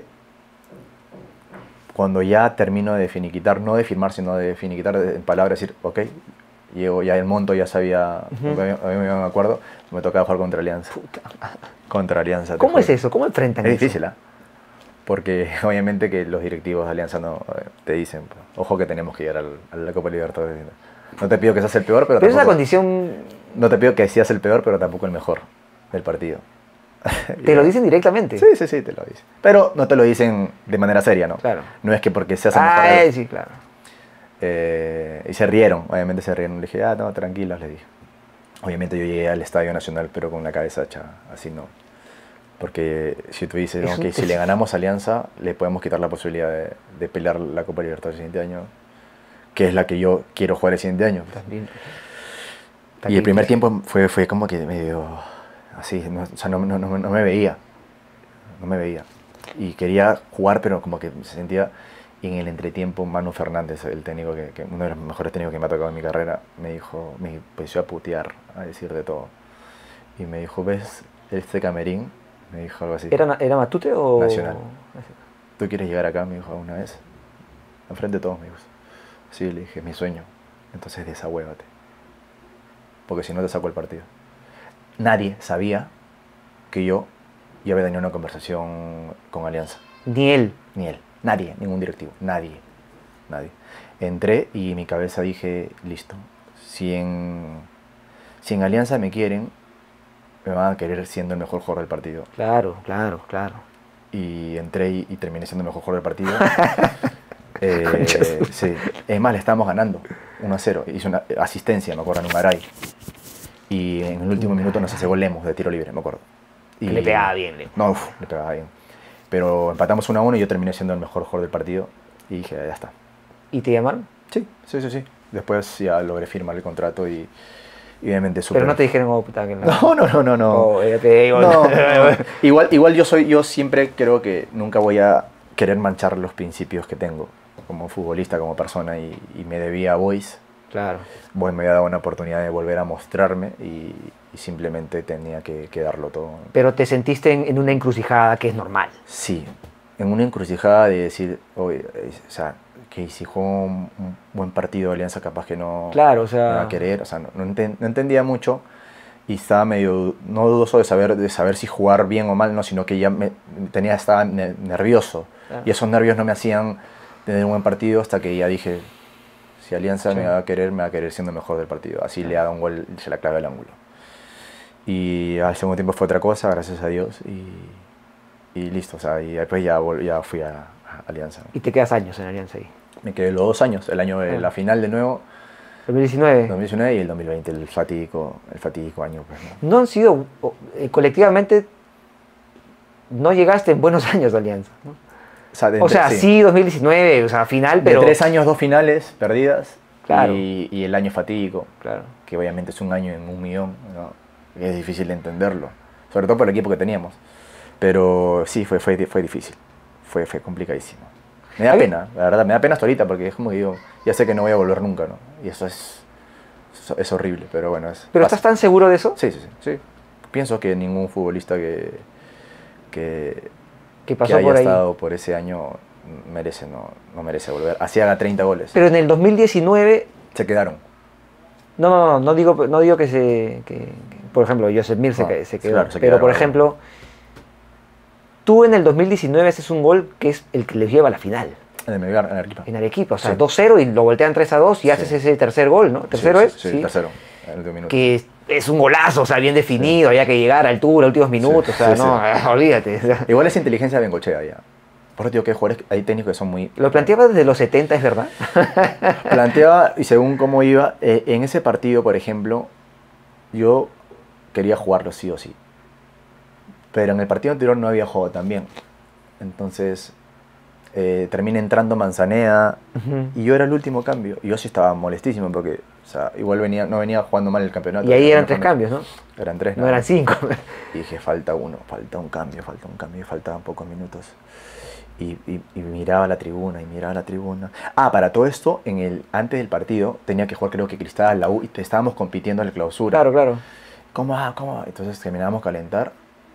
cuando ya termino de finiquitar, no de firmar, sino de finiquitar en palabras, decir, ok, llego ya el monto, ya sabía, Ujú. había había un acuerdo, me tocaba jugar contra Alianza. Contra Alianza. te ¿Cómo es juro. eso? ¿Cómo enfrentan Es eso? difícil, ¿ah? Porque obviamente que los directivos de Alianza no eh, te dicen, ojo que tenemos que llegar al, a la Copa Libertadores. No te pido que seas el peor, pero, Pero es una tampoco, condición... no te pido que seas el peor, pero tampoco el mejor del partido. Te lo dicen directamente. Sí, sí, sí, te lo dicen. Pero no te lo dicen de manera seria, ¿no? Claro. No es que porque seas el mejor. Ah, de- eh, sí, claro. Eh, y se rieron, obviamente se rieron. Le dije, ah, no, tranquilos, le dije. Obviamente yo llegué al Estadio Nacional, pero con la cabeza hecha así, no. Porque si tú dices, Es un- ok, si es- le ganamos a Alianza, le podemos quitar la posibilidad de, de pelear la Copa Libertadores el siguiente año, que es la que yo quiero jugar el siguiente año. También- Y también el primer difícil. tiempo fue, fue como que medio así, no, o sea, no, no, no, no me veía, no me veía. Y quería jugar, pero como que se sentía. Y en el entretiempo, Manu Fernández, el técnico, que, que uno de los mejores técnicos que me ha tocado en mi carrera, me dijo, me empezó a putear, a decir de todo. Y me dijo, ¿ves este camerín? Me dijo algo así. ¿Era, na- ¿Era Matute o...? Nacional. ¿Tú quieres llegar acá? Me dijo una vez. Enfrente de todos, me dijo. Sí, le dije, es mi sueño. Entonces desahuévate. Porque si no te saco el partido. Nadie sabía que yo ya había tenido una conversación con Alianza. Ni él. Ni él. Nadie, ningún directivo. Nadie. Nadie. Entré y en mi cabeza dije, listo. Si en, si en Alianza me quieren, me van a querer siendo el mejor jugador del partido. Claro, claro, claro. Y entré y, y terminé siendo el mejor jugador del partido. eh, sí. Es más, le estábamos ganando uno a cero. Hizo una asistencia, me acuerdo, a Numaray. Y en el último minuto nos hace gol Lemos de tiro libre, me acuerdo. Y, Que le pegaba bien, Lemos. No, uf, le pegaba bien. Pero empatamos uno a uno y yo terminé siendo el mejor jugador del partido. Y dije, ya está. ¿Y te llamaron? Sí, sí, sí, sí. Después ya logré firmar el contrato y, y obviamente súper... Pero no te dijeron, oh, puta, que no. No, no, no, no. no. Oh, ya te digo. No, no. Igual, igual yo soy, yo siempre creo que nunca voy a querer manchar los principios que tengo como futbolista, como persona, y, y me debía a Boys, Claro. Bueno, me había dado una oportunidad de volver a mostrarme y, y simplemente tenía que, que darlo todo. Pero te sentiste en, en una encrucijada que es normal. Sí, en una encrucijada de decir, oye, eh, o sea, que si juego un, un buen partido de Alianza capaz que no Claro, o sea... me va a querer, o sea, no, no, enten- no entendía mucho y estaba medio, no dudoso de saber, de saber si jugar bien o mal, no, sino que ya me, tenía, estaba ne- nervioso Claro. y esos nervios no me hacían tener un buen partido hasta que ya dije, si Alianza Sí. me va a querer, me va a querer siendo mejor del partido, así le haga un gol, se la clave al ángulo. Y al segundo tiempo fue otra cosa, gracias a Dios, y, y listo, o sea, y después ya, vol- ya fui a, a Alianza. Y te quedas años en Alianza ahí. Me quedé los dos años, el año de Ah. la final de nuevo, dos mil diecinueve. dos mil diecinueve, y el dos mil veinte, el fatídico, el fatídico año. Pues, ¿no? No han sido... eh, colectivamente, no llegaste en buenos años a Alianza, ¿no? O sea, de O sea, entre- sí, dos mil diecinueve, o sea, final, de pero... tres años, dos finales perdidas, Claro. y, y el año fatídico, Claro. que obviamente es un año en un millón, ¿no? Es difícil de entenderlo, sobre todo por el equipo que teníamos. Pero sí, fue, fue, fue difícil, fue, fue complicadísimo. Me da ¿Hay- pena, la verdad, me da pena hasta ahorita, porque es como que digo, ya sé que no voy a volver nunca, ¿no? Y eso es, eso es horrible, pero bueno, es... ¿Pero pasa. estás tan seguro de eso? Sí, sí, sí, sí. Pienso que ningún futbolista que, que, Que que pasó haya por ahí. estado por ese año merece, no, no merece volver. Así haga treinta goles. Pero en el dos mil diecinueve... Se quedaron. No, no, no, no digo, no digo que se... Que, que- por ejemplo, Joseph Mir se, No, que- se quedó. claro, se pero, quedaron, por ¿no? ejemplo, tú en el dos mil diecinueve haces un gol que es el que les lleva a la final. En el Melgar, en Arequipa. En Arequipa, o sea, Sí. dos cero y lo voltean tres a dos y Sí. haces ese tercer gol, ¿no? ¿Tercero Sí, es? Sí, sí, tercero. En el último minuto. Que es, es un golazo, o sea, bien definido, había que llegar a altura, últimos minutos, Sí, o sea, sí, no, sí. olvídate. o sea. Igual es inteligencia de Bengochea ya. Por eso digo que hay jugadores, hay técnicos que son muy... Lo planteaba desde los setenta, ¿es verdad? Planteaba, y según cómo iba, eh, en ese partido, por ejemplo, yo quería jugarlo sí o sí. Pero en el partido anterior no había jugado tan bien. Entonces, eh, termina entrando Manzaneda Ujú. y yo era el último cambio. Y yo sí estaba molestísimo porque, o sea, igual venía, no venía jugando mal el campeonato. Y ahí venía eran tres jugando- cambios, ¿no? Eran tres, No nada eran más. cinco. Y dije, falta uno, falta un cambio, falta un cambio, y faltaban pocos minutos. Y, y, y miraba la tribuna, y miraba la tribuna. Ah, para todo esto, en el, antes del partido, tenía que jugar creo que Cristal, la U, y estábamos compitiendo en la clausura. Claro, claro. ¿Cómo va? ¿Cómo va? Entonces terminábamos calentar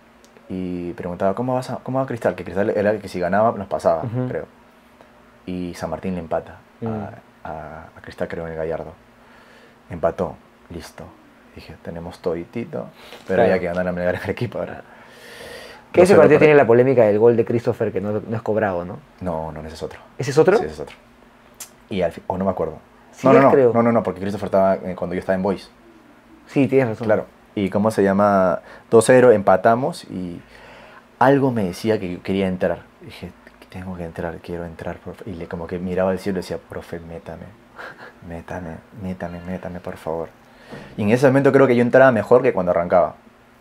y preguntaba, ¿cómo, vas a- ¿cómo va Cristal? Que Cristal era el que si ganaba nos pasaba, Ujú. creo. Y San Martín le empata Mm. a, a, a Cristal, creo, en el Gallardo. Empató, listo. Dije, tenemos toditito, pero Claro. había que ganar a Melgar en el equipo ahora. Que ese dos cero partido para- tiene la polémica del gol de Christopher que no, no es cobrado, ¿no? No, no, ese es otro. ¿Ese es otro? Sí, ese es otro. Y al fin, o no me acuerdo. Sí, no, no, es, no, creo. no, no, no, porque Christopher estaba eh, cuando yo estaba en Boys. Sí, tienes razón. Claro. ¿Y cómo se llama? dos cero, empatamos y algo me decía que yo quería entrar. Dije, tengo que entrar, quiero entrar, profe. Y le como que miraba al cielo y decía, profe, métame, métame, métame, métame, por favor. Y en ese momento creo que yo entraba mejor que cuando arrancaba.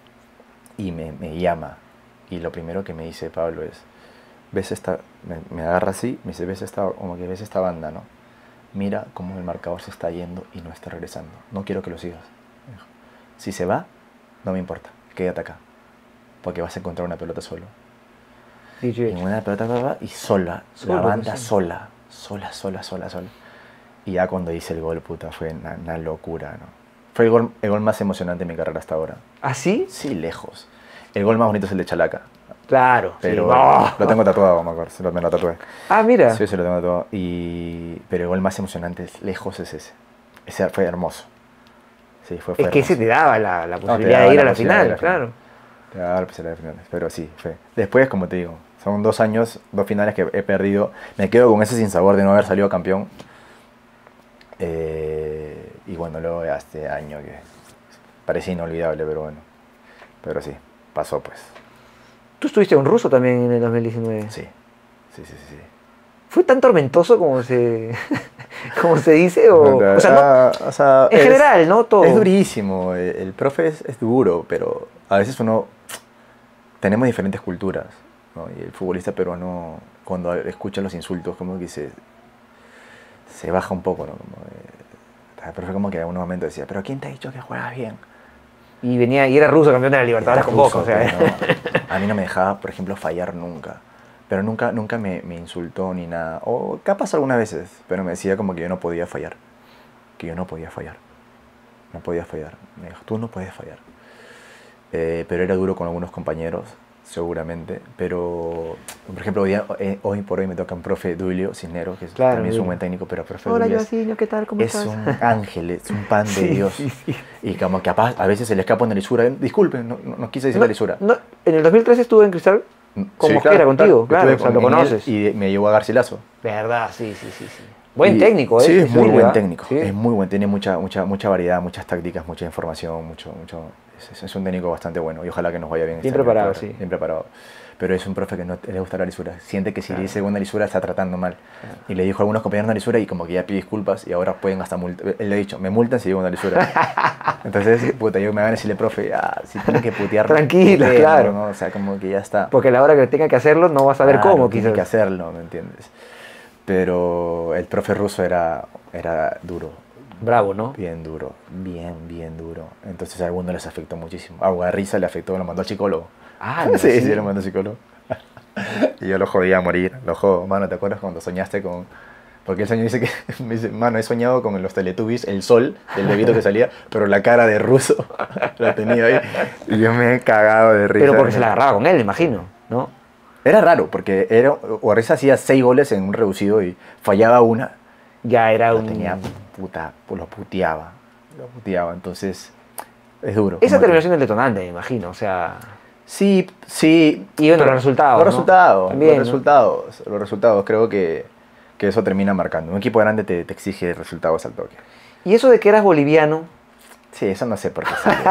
Y me, me llama. Y lo primero que me dice Pablo es, ¿ves esta? Me, me agarra así, me dice, ¿ves esta? Como que ves esta banda, ¿no? Mira cómo el marcador se está yendo y no está regresando. No quiero que lo sigas. Me dijo, si se va, no me importa, quédate acá. Porque vas a encontrar una pelota solo. Dicho y Y hecho. una pelota acá y sola, Solo, la banda pues, sí. sola, sola, sola, sola, sola. Y ya cuando hice el gol, puta, fue una, una locura, ¿no? Fue el gol, el gol más emocionante de mi carrera hasta ahora. ¿Ah, sí? Sí, lejos. El gol más bonito es el de Chalaca. Claro. Pero sí. ¡Oh! lo tengo tatuado, me acuerdo, se lo- me lo tatué. Ah, mira. Sí, sí, lo tengo tatuado. Y, pero el gol más emocionante es- lejos es ese. Ese fue hermoso. Sí, fue, fue Es que ese hermoso. te daba la, la te posibilidad daba de ir la a la posibilidad de final, ir a la final. claro. Te va a dar posibilidad de finales, pero sí, fue. Después, como te digo, son dos años, dos finales que he perdido. Me quedo con ese sinsabor de no haber salido campeón. Eh, y bueno, luego ya este año que parecía inolvidable, pero bueno. Pero sí, pasó pues. Tú estuviste con Russo también en el dos mil diecinueve. Sí, sí, sí, sí. sí. ¿Fue tan tormentoso como se, como se dice? O, o sea, no, Ah, o sea, en es- general, ¿no? Todo. Es durísimo, el, el profe es, es duro, pero a veces uno... Tenemos diferentes culturas, ¿no? Y el futbolista peruano, cuando escucha los insultos, como que se, se baja un poco, ¿no? Como de- el profe como que en algún momento decía, pero ¿quién te ha dicho que juegas bien? Y venía, y era Russo campeón de la Libertadores Está con Boca, ruso, o sea. pero no. A mí no me dejaba, por ejemplo, fallar nunca. Pero nunca, nunca me, me insultó ni nada. O capaz algunas veces, pero me decía como que yo no podía fallar. que yo no podía fallar. No podía fallar. Me dijo, tú no puedes fallar. Eh, pero era duro con algunos compañeros, seguramente. Pero, por ejemplo, hoy, día- eh, hoy por hoy me toca un profe Duilio Cisneros, que es- Claro, también es un Duilio. buen técnico, pero profe Hola, Duilio es, Joaquín, ¿qué tal? ¿Cómo es estás? un ángel, es un pan de Sí, Dios. sí, sí. Y como que a, a veces se le escapa una lisura. Disculpen, no, no, no quise decir No, la lisura. no, en el dos mil trece estuve en Cristal con Sí, Mosquera, contigo, claro, Estuve o sea, lo con él conoces. Y me llevó a Garcilaso. Verdad, sí, sí, sí, sí. Buen Y- técnico, ¿eh? Sí, es muy Duilio, buen ¿ah? técnico. Sí. Es muy buen, tiene mucha, mucha, mucha variedad, muchas tácticas, mucha información, mucho, mucho. Es, es un técnico bastante bueno y ojalá que nos vaya bien. Bien este año, preparado, poder- sí. Bien preparado. Pero es un profe que no le gusta la lisura. Siente que si Claro. le dice una lisura está tratando mal. Claro. Y le dijo a algunos compañeros una lisura y como que ya pide disculpas y ahora pueden hasta multar. Él le ha dicho, me multan si digo una lisura. Entonces, puta, yo me van a decirle, profe, ah, si tienen que putear. Tranquila, puteen, claro. ¿no? O sea, como que ya está. Porque a la hora que tenga que hacerlo no vas a saber Claro, cómo, tiene quizás. que hacerlo, ¿me entiendes? Pero el profe ruso era, era duro, Bravo, ¿no? bien duro, bien, bien duro. Entonces a algunos les afectó muchísimo. A Guarriza le afectó, lo mandó al psicólogo. Ah, no, sí, sí. sí, lo mandó al psicólogo. Y yo lo jodía a morir, lo jodo. Mano, ¿te acuerdas cuando soñaste con...? Porque el sueño dice que, me dice, mano, he soñado con los Teletubbies, el sol, el bebito que salía, pero la cara de ruso la tenía ahí. Y yo me he cagado de risa. Pero porque se la agarraba con él, imagino, ¿no? Era raro, porque era, Guarriza hacía seis goles en un reducido y fallaba una. Ya era Lo un... tenía puta, pues lo puteaba. Lo puteaba, entonces es duro. Esa como que- terminación del detonante, me imagino, o sea... Sí, sí. Y bueno, pero los resultados, Los ¿no? resultados, También, los ¿no? resultados, los resultados. Creo que, que eso termina marcando. Un equipo grande te, te exige resultados al toque. Y eso de que eras boliviano, Sí, eso no sé por qué salió.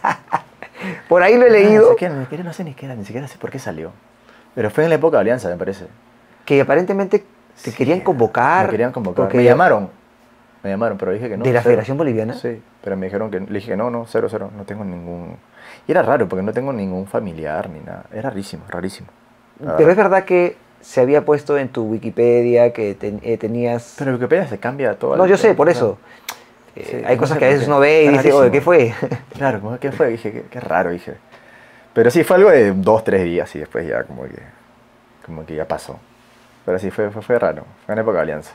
por ahí lo he Ah, leído, ni siquiera, ni siquiera- no sé ni siquiera, ni siquiera sé por qué salió. Pero fue en la época de Alianza, me parece. que aparentemente te Sí, querían convocar. Me querían convocar. porque Me llamaron. Me llamaron, pero dije que no. ¿De la cero. Federación Boliviana? Sí, pero me dijeron que... Le dije que no, no, cero, cero. No tengo ningún... Y era raro, porque no tengo ningún familiar ni nada. Era rarísimo, rarísimo. la Pero es verdad. verdad que se había puesto en tu Wikipedia que ten- eh, tenías... Pero Wikipedia se cambia todo. No, el- yo sé, por o sea, eso. Eh, sí, hay no cosas sé que a por veces qué. uno ve y Está dice, oye, ¿qué rarísimo. fue? Claro, como, ¿qué fue? Dije, qué, qué raro, dije. Pero sí, fue algo de dos, tres días y después ya como que... Como que ya pasó. Pero sí, fue, fue, fue raro. Fue en época de Alianza.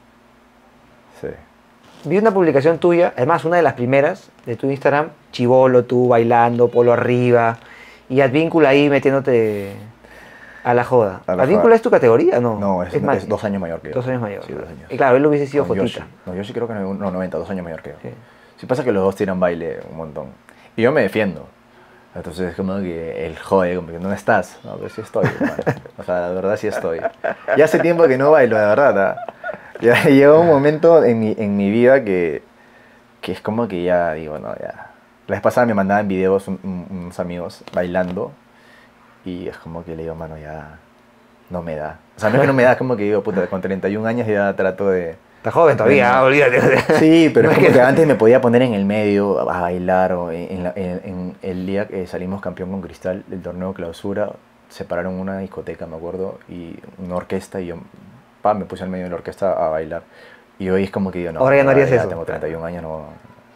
Sí. Vi una publicación tuya, además una de las primeras de tu Instagram, chibolo tú bailando, polo arriba, y Advíncula ahí metiéndote a la joda. A la ¿Advíncula joda. es tu categoría? No, No, es, más- es dos años mayor que yo. Dos años mayor. Sí, ¿no? dos años. Y claro, él hubiese sido Con Jotita. Yoshi. No, Yoshi creo que no, no, noventa, dos años mayor que yo. Sí. Sí pasa que los dos tiran baile un montón. Y yo me defiendo. Entonces es como que el jode, como que no estás. No, pero sí estoy, hermano. O sea, la verdad sí estoy. Ya hace tiempo que no bailo, la verdad. ¿ah? Ya llegó un momento en mi, en mi vida que, que es como que ya digo, no, ya. La vez pasada me mandaban videos un- un- unos amigos bailando y es como que le digo, mano, ya no me da. O sea, no es que no me da, es como que digo, puta, con treinta y un años ya trato de... Estás joven todavía, ah, olvídate. Sí, pero No es es como que- que antes me podía poner en el medio a bailar o en, en la- en- en el día que salimos campeón con Cristal del torneo clausura, separaron una discoteca, me acuerdo, y una orquesta y yo pa, me puse al medio de la orquesta a bailar. Y hoy es como que yo no. Ahora ya no harías eso. Tengo treinta y un años, no.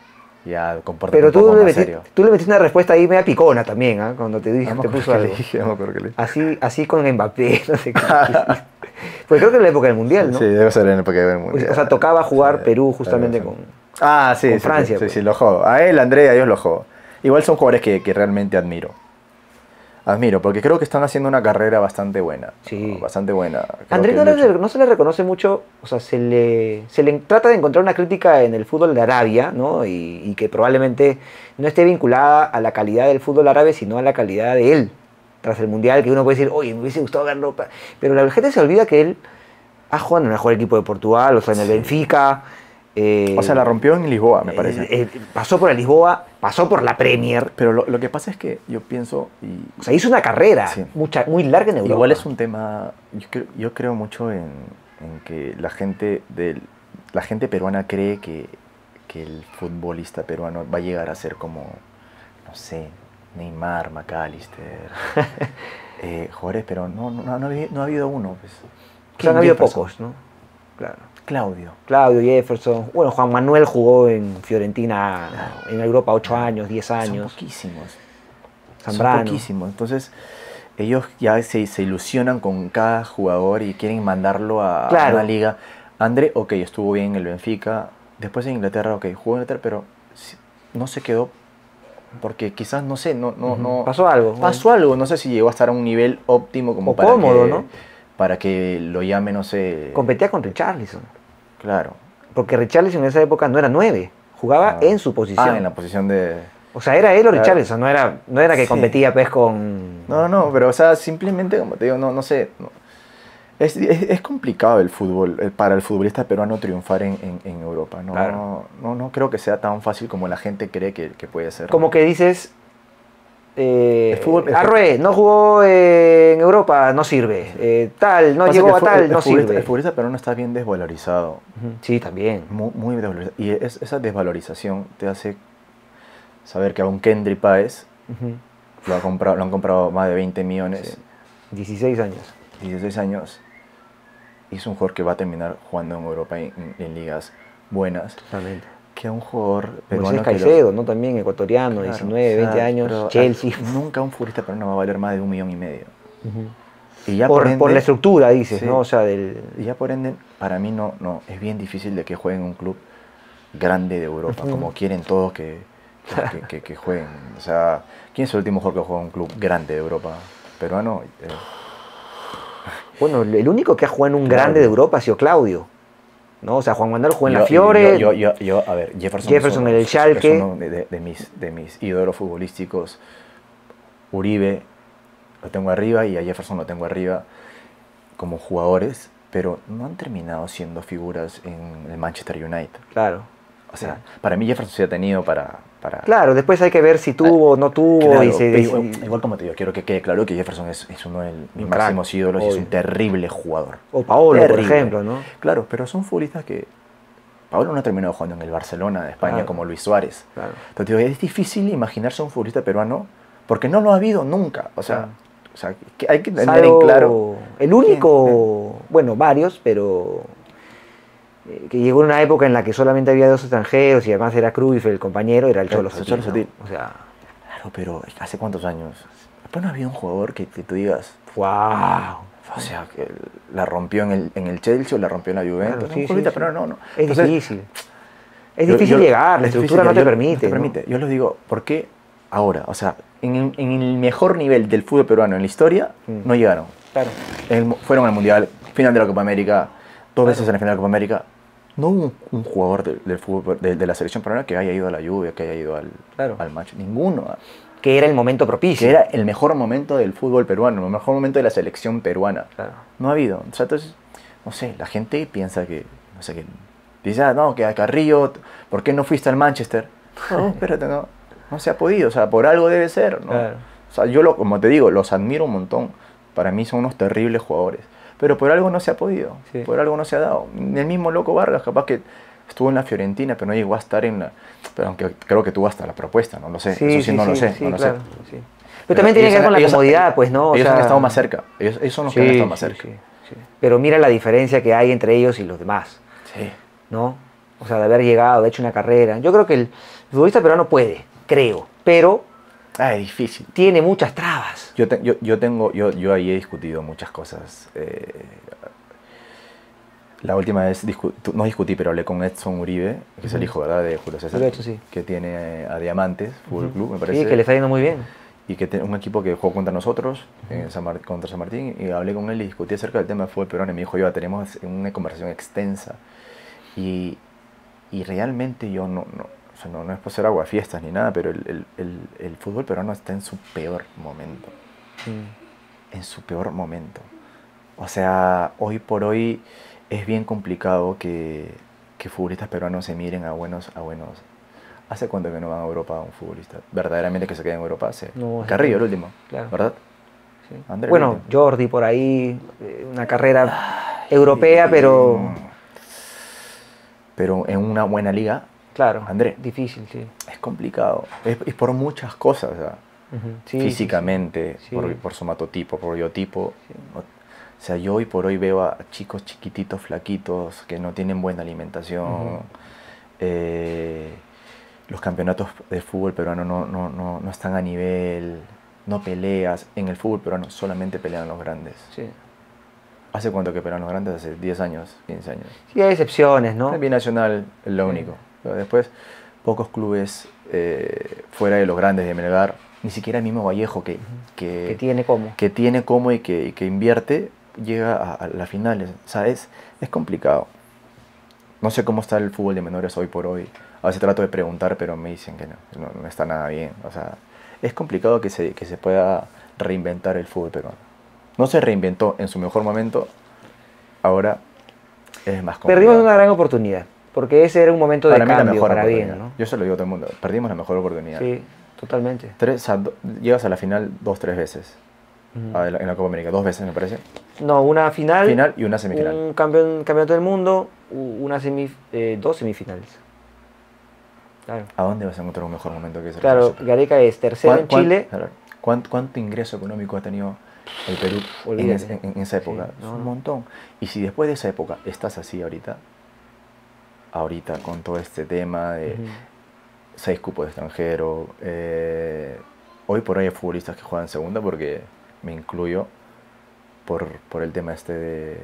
Ya comporto Pero un tú poco le, más metiste, serio. tú le metiste una respuesta ahí media picona también, ¿ah? Cuando te, dije, No me te acuerdo puso qué le algo. dije, no me acuerdo qué le dije. Así, así con Mbappé, no sé qué. Pues creo que en la época del Mundial, ¿no? Sí, debe ser en el época del Mundial. O sea, tocaba jugar Sí, Perú justamente debe con... ser. Ah, sí, con sí, Francia, sí, sí, pues. sí, lo jodo. A él, a André, a ellos lo jodo. Igual son jugadores que, que realmente admiro. Admiro, porque creo que están haciendo una carrera bastante buena. Sí. ¿no? Bastante buena. Creo André que no, le- luchan. no se le reconoce mucho, o sea, se le, se le trata de encontrar una crítica en el fútbol de Arabia, ¿no? Y, y que probablemente no esté vinculada a la calidad del fútbol árabe, sino a la calidad de él. Tras el Mundial, que uno puede decir, oye, me hubiese gustado verlo. pa-". Pero la gente se olvida que él ha jugado en el mejor equipo de Portugal, o sea, en el Sí. Benfica. eh, O sea, la rompió en Lisboa, me parece. eh, eh, pasó por el Lisboa, pasó por la Premier. Pero lo, lo que pasa es que yo pienso, y O sea, hizo una carrera Sí. mucha, muy larga en Europa. igual es un tema, yo creo, yo creo mucho en, en que la gente, del, la gente peruana cree que, que el futbolista peruano va a llegar a ser como, no sé, Neymar, McAllister, eh, jugadores, pero no, no, no, ha habido, no ha habido uno. Pues. O sea, han Ken habido Jefferson, pocos, ¿no? Claro. Claudio. Claudio Jefferson. Bueno, Juan Manuel jugó en Fiorentina, Claro. en Europa, ocho años, diez Son años. poquísimos. Zambrano. Son poquísimos. Entonces, ellos ya se, se ilusionan con cada jugador y quieren mandarlo a, Claro. a una liga. André, ok, estuvo bien en el Benfica, después en Inglaterra, ok, jugó en Inglaterra, pero sí, no se quedó porque quizás, no sé, no, no, Ujú. no Pasó algo. pasó algo, no sé si llegó a estar a un nivel óptimo como O para cómodo, que, ¿no? para que lo llame, no sé, Competía con Richarlison. claro. Porque Richarlison en esa época no era nueve, jugaba Ah. en su posición. Ah, en la posición de... O sea, era él o Claro. Richarlison, no era, no era que Sí. competía pues con... No, no, pero o sea, simplemente, como te digo, no, no sé, no. Es, es, es complicado el fútbol, eh, para el futbolista peruano triunfar en, en, en Europa. No, Claro. no, no creo que sea tan fácil como la gente cree que, que puede ser. Como que dices, eh, El fútbol- el- Arrué no jugó eh, en Europa, no sirve. Eh, tal, no Pasa llegó que a el fu- tal, el, el no futbolista, sirve. el futbolista peruano está bien desvalorizado, Ujú. Sí, también. muy, muy desvalorizado. Y es, esa desvalorización te hace saber que a un Kendry Páez Ujú. lo, ha comprado, lo han comprado más de veinte millones, Sí. dieciséis años. dieciséis años, y es un jugador que va a terminar jugando en Europa en, en- en ligas buenas. Totalmente. Que a un jugador Moisés peruano que lo- Caicedo, ¿no? También ecuatoriano, Claro, diecinueve, o sea, veinte años, pero, Chelsea. ah, nunca un futbolista peruano va a valer más de un millón y medio. Ujú. Y ya por, por, ende, por la estructura, dices, sí, ¿no? O sea, del... y ya por ende, para mí no, no, es bien difícil de que jueguen en un club grande de Europa, Ujú. como quieren todos que, que, que- que- que jueguen. O sea, ¿quién es el último jugador que juega en un club grande de Europa? Peruano. Eh, Bueno, el único que ha jugado en un Claudio. grande de Europa ha sido Claudio. ¿No? O sea, Juan Manuel jugó en yo- la Fiore. Yo, yo, yo, yo- a ver, Jefferson, Jefferson es uno, en el es- Schalke. es uno de, de- de mis, de mis ídolos futbolísticos. Uribe lo tengo arriba y a Jefferson lo tengo arriba como jugadores, pero no han terminado siendo figuras en el Manchester United. Claro. O sea, Sí. para mí Jefferson se ha tenido para... para Claro, después hay que ver si tuvo o no tuvo. Claro, y se, pero y- igual, igual como te digo, quiero que quede claro que Jefferson es, es uno de mis Un máximos crack, ídolos y es obvio. un terrible jugador. O Paolo, por Terrible. ejemplo, ¿no? Claro, pero son futbolistas que... Paolo no ha terminado jugando en el Barcelona de España Claro. como Luis Suárez. Claro. Entonces digo, es difícil imaginarse un futbolista peruano porque no lo ha habido nunca. O sea, Claro. o sea que hay que tener Salvo en claro... el único, bueno, varios, pero eh, que llegó en una época en la que solamente había dos extranjeros y además era Cruyff el compañero, era el Claro, Cholo el Sotil, Cholo ¿no? Sotil. O sea, Claro, pero ¿hace cuántos años? Después no había un jugador que, que tú digas... wow. O sea, que la rompió en el, en el Chelsea o la rompió en la Juventus. Claro, ¿no? sí, Un futbolista sí, peruano, sí. no, no. Es Entonces, difícil. Es yo- difícil yo- llegar, la es estructura difícil, no te yo- permite. No te ¿no? permite. Yo les digo, ¿por qué ahora? O sea, en, el- en el mejor nivel del fútbol peruano en la historia, Mm. no llegaron. Claro. En el mu- fueron al Mundial, final de la Copa América, dos veces en la final de la Copa América. No hubo un, un jugador de- del fútbol, de, de la selección peruana que haya ido a la Juve, que haya ido al, Claro. al match. Ninguno. ¿ah? Que era el momento propicio. Que era el mejor momento del fútbol peruano, el mejor momento de la selección peruana. Claro. No ha habido. O sea, entonces, no sé, la gente piensa que, no sé, que dice, ah, no, que a Carrillo, ¿por qué no fuiste al Manchester? No, espérate, no, no se ha podido, o sea, por algo debe ser, ¿no? Claro. O sea, yo, lo, como te digo, los admiro un montón. Para mí son unos terribles jugadores. Pero por algo no se ha podido, Sí. por algo no se ha dado. El mismo Loco Vargas, capaz que estuvo en la Fiorentina, pero no llegó a estar en la... Pero aunque creo que tuvo hasta la propuesta, no lo sé. Sí, Eso sí, sí, no lo sí, sé, sí, no lo claro, sé. sí. Pero también tiene que ver ellos con la han- ellos- comodidad, pues, ¿no? O ellos sea, han estado más cerca. Ellos, ellos son los que han sí, estado más sí, cerca. sí, sí. Pero mira la diferencia que hay entre ellos y los demás, Sí. ¿no? O sea, de haber llegado, de hecho una carrera. Yo creo que el futbolista peruano puede, creo, pero Ah, es difícil. tiene muchas trabas. Yo, te- yo, yo tengo, yo, yo ahí he discutido muchas cosas. Eh, la última vez, discu- tu- no discutí, pero hablé con Edson Uribe, que es el Ujú. hijo, ¿verdad?, de Julio César, Lo he hecho, sí. que tiene eh, a Diamantes Fútbol Club, me parece. Sí, que le está yendo muy bien. Y que tiene un equipo que jugó contra nosotros, en San Mar- contra San Martín, y hablé con él y discutí acerca del tema del fútbol peruano, y me dijo, yo, tenemos una conversación extensa, y, y realmente yo no, no, o sea, no, no es por ser aguafiestas ni nada, pero el, el, el, el fútbol peruano está en su peor momento, Mm. en su peor momento. O sea, hoy por hoy es bien complicado que, que futbolistas peruanos se miren a buenos, a buenos. ¿Hace cuánto que no van a Europa un futbolista? Verdaderamente que se queda en Europa hace. No, hace Carrillo, el tiempo. último, Claro. ¿verdad? Sí. André, el Bueno, último. Jordi por ahí, eh, una carrera europea, pero Pero en una buena liga claro, André. difícil, sí. es complicado. Es, es por muchas cosas, o sea, Ujú. Sí, sí, físicamente, sí. Por, Sí. por somatotipo, por biotipo. Sí. O, o sea, yo hoy por hoy veo a chicos chiquititos, flaquitos, que no tienen buena alimentación. Ujú. Eh, los campeonatos de fútbol peruano no, no, no, no están a nivel, no peleas. En el fútbol peruano solamente pelean los grandes. Sí. ¿Hace cuánto que operan los grandes? Hace diez años, quince años. Sí, hay excepciones, ¿no? El binacional es lo único. Pero después, pocos clubes eh, fuera de los grandes de Melgar, ni siquiera el mismo Vallejo que, que, Que tiene cómo. que tiene como y que, y que invierte, llega a, a las finales. O sea, es, es complicado. No sé cómo está el fútbol de menores hoy por hoy. A veces trato de preguntar, pero me dicen que no, no, no está nada bien. O sea, es complicado que se, que se pueda reinventar el fútbol peruano. No se reinventó en su mejor momento, ahora es más complicado. Perdimos una gran oportunidad, porque ese era un momento de Para mí la cambio, mejor para oportunidad. bien, ¿no? Yo se lo digo a todo el mundo, perdimos la mejor oportunidad. Sí, totalmente. Tres, o sea, do- llegas a la final dos, tres veces. Ujú. A la- en la Copa América, dos veces me parece. No, una final, Final y una semifinal. un campeón, campeonato del mundo, u- una semif eh, dos semifinales. Claro, ¿A dónde vas a encontrar un mejor momento que ese? claro, Gareca es tercero ¿Cuán- en cuán- Chile. claro, ¿cuán- ¿Cuánto ingreso económico ha tenido el Perú en, Olvídate. es- en- en esa época? Sí, Es no, un no. montón. Y si después de esa época estás así ahorita, ahorita con todo este tema de Ujú. seis cupos de extranjero, eh, hoy por hoy hay futbolistas que juegan segunda porque me incluyo por, por el tema este de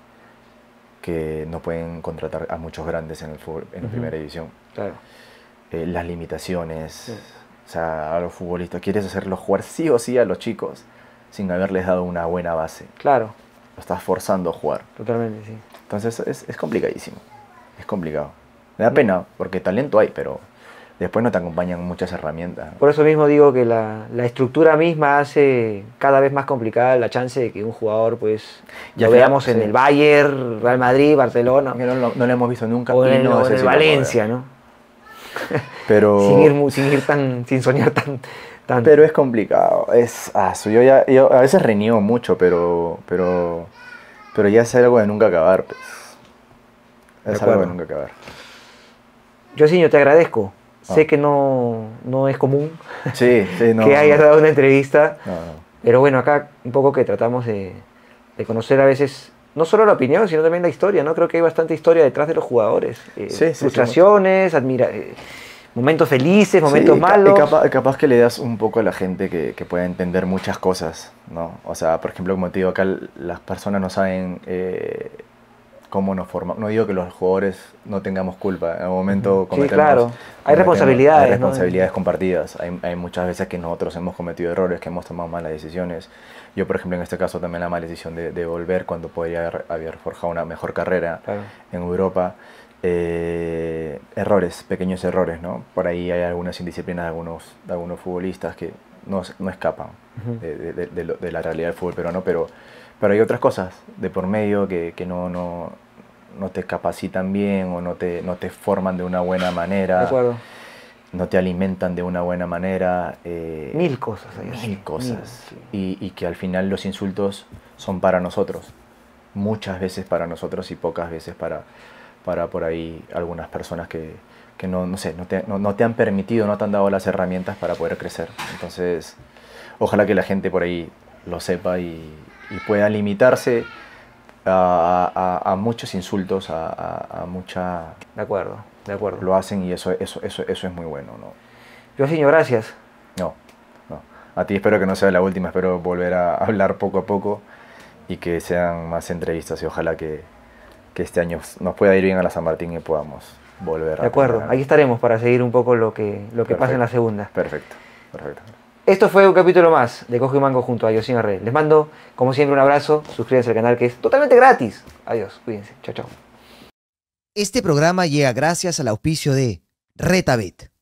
que no pueden contratar a muchos grandes en el fútbol, en la Ujú. primera división. Claro. Eh, las limitaciones, Sí. o sea, a los futbolistas, quieres hacerlos jugar sí o sí a los chicos sin haberles dado una buena base. Claro, Lo estás forzando a jugar. totalmente, sí. Entonces es, es complicadísimo, es complicado. Me da pena porque talento hay, pero después no te acompañan muchas herramientas. ¿no? Por eso mismo digo que la, la estructura misma hace cada vez más complicada la chance de que un jugador, pues, Y lo al final, veamos en sí. el Bayern, Real Madrid, Barcelona, Que no, lo- no lo hemos visto nunca. o y en, el- no o sé en el si lo podemos Valencia, ver. ¿no? Pero, Sin ir, mu- sin ir tan, sin soñar tan, tanto. pero es complicado. Es, ah, su- yo, ya, yo a veces reniego mucho, pero, pero, pero ya es algo de nunca acabar. Pues. De Es algo de acuerdo. nunca acabar. Yo, señor, te agradezco. Ah. Sé que no, no es común Sí, sí, no. que hayas dado una entrevista, No, no. pero bueno, acá un poco que tratamos de, de conocer a veces no solo la opinión, sino también la historia, ¿no? Creo que hay bastante historia detrás de los jugadores. Eh, Sí, sí, sí, frustraciones, admira eh, momentos felices, momentos Sí, ca- malos. y capa- capaz que le das un poco a la gente que, que pueda entender muchas cosas, ¿no? O sea, por ejemplo, como te digo, acá l- las personas no saben eh, cómo nos formamos. No digo que los jugadores no tengamos culpa. En algún momento Sí, cometemos... claro. Hay cometemos- responsabilidades, Hay ¿no? responsabilidades compartidas. Hay, hay muchas veces que nosotros hemos cometido errores, que hemos tomado malas decisiones. Yo, por ejemplo, en este caso también la mala decisión de, de volver cuando podría haber, haber forjado una mejor carrera Claro. en Europa. Eh, errores, pequeños errores, ¿no? Por ahí hay algunas indisciplinas de algunos, de algunos futbolistas que no, no escapan Ujú. de, de- de- de lo- de la realidad del fútbol peruano, pero, pero hay otras cosas de por medio que, que no, no, no te capacitan bien o no te, no te forman de una buena manera, De acuerdo. no te alimentan de una buena manera. eh, Mil cosas. hay así, mil cosas. mil, sí. y, y que al final los insultos son para nosotros. Muchas veces para nosotros y pocas veces para, para por ahí algunas personas que, que no, no sé, no te, no, no te han permitido, no te han dado las herramientas para poder crecer. Entonces, ojalá que la gente por ahí lo sepa y, y pueda limitarse a, a- a muchos insultos, a, a- a mucha... De acuerdo, de acuerdo. Lo hacen y eso, eso, eso, eso es muy bueno, ¿no? Yo, señor, gracias. No, no. A ti espero que no sea la última, espero volver a hablar poco a poco y que sean más entrevistas y ojalá que, que este año nos pueda ir bien a la San Martín y podamos volver a... De acuerdo. tener- Ahí estaremos para seguir un poco lo que, lo que pasa en la Perfecto. segunda. Perfecto, perfecto. Esto fue un capítulo más de Cojo y Mango junto a Yosin Arre. Les mando, como siempre, un abrazo. Suscríbanse al canal que es totalmente gratis. Adiós. Cuídense. Chao, chao. Este programa llega gracias al auspicio de Retabet.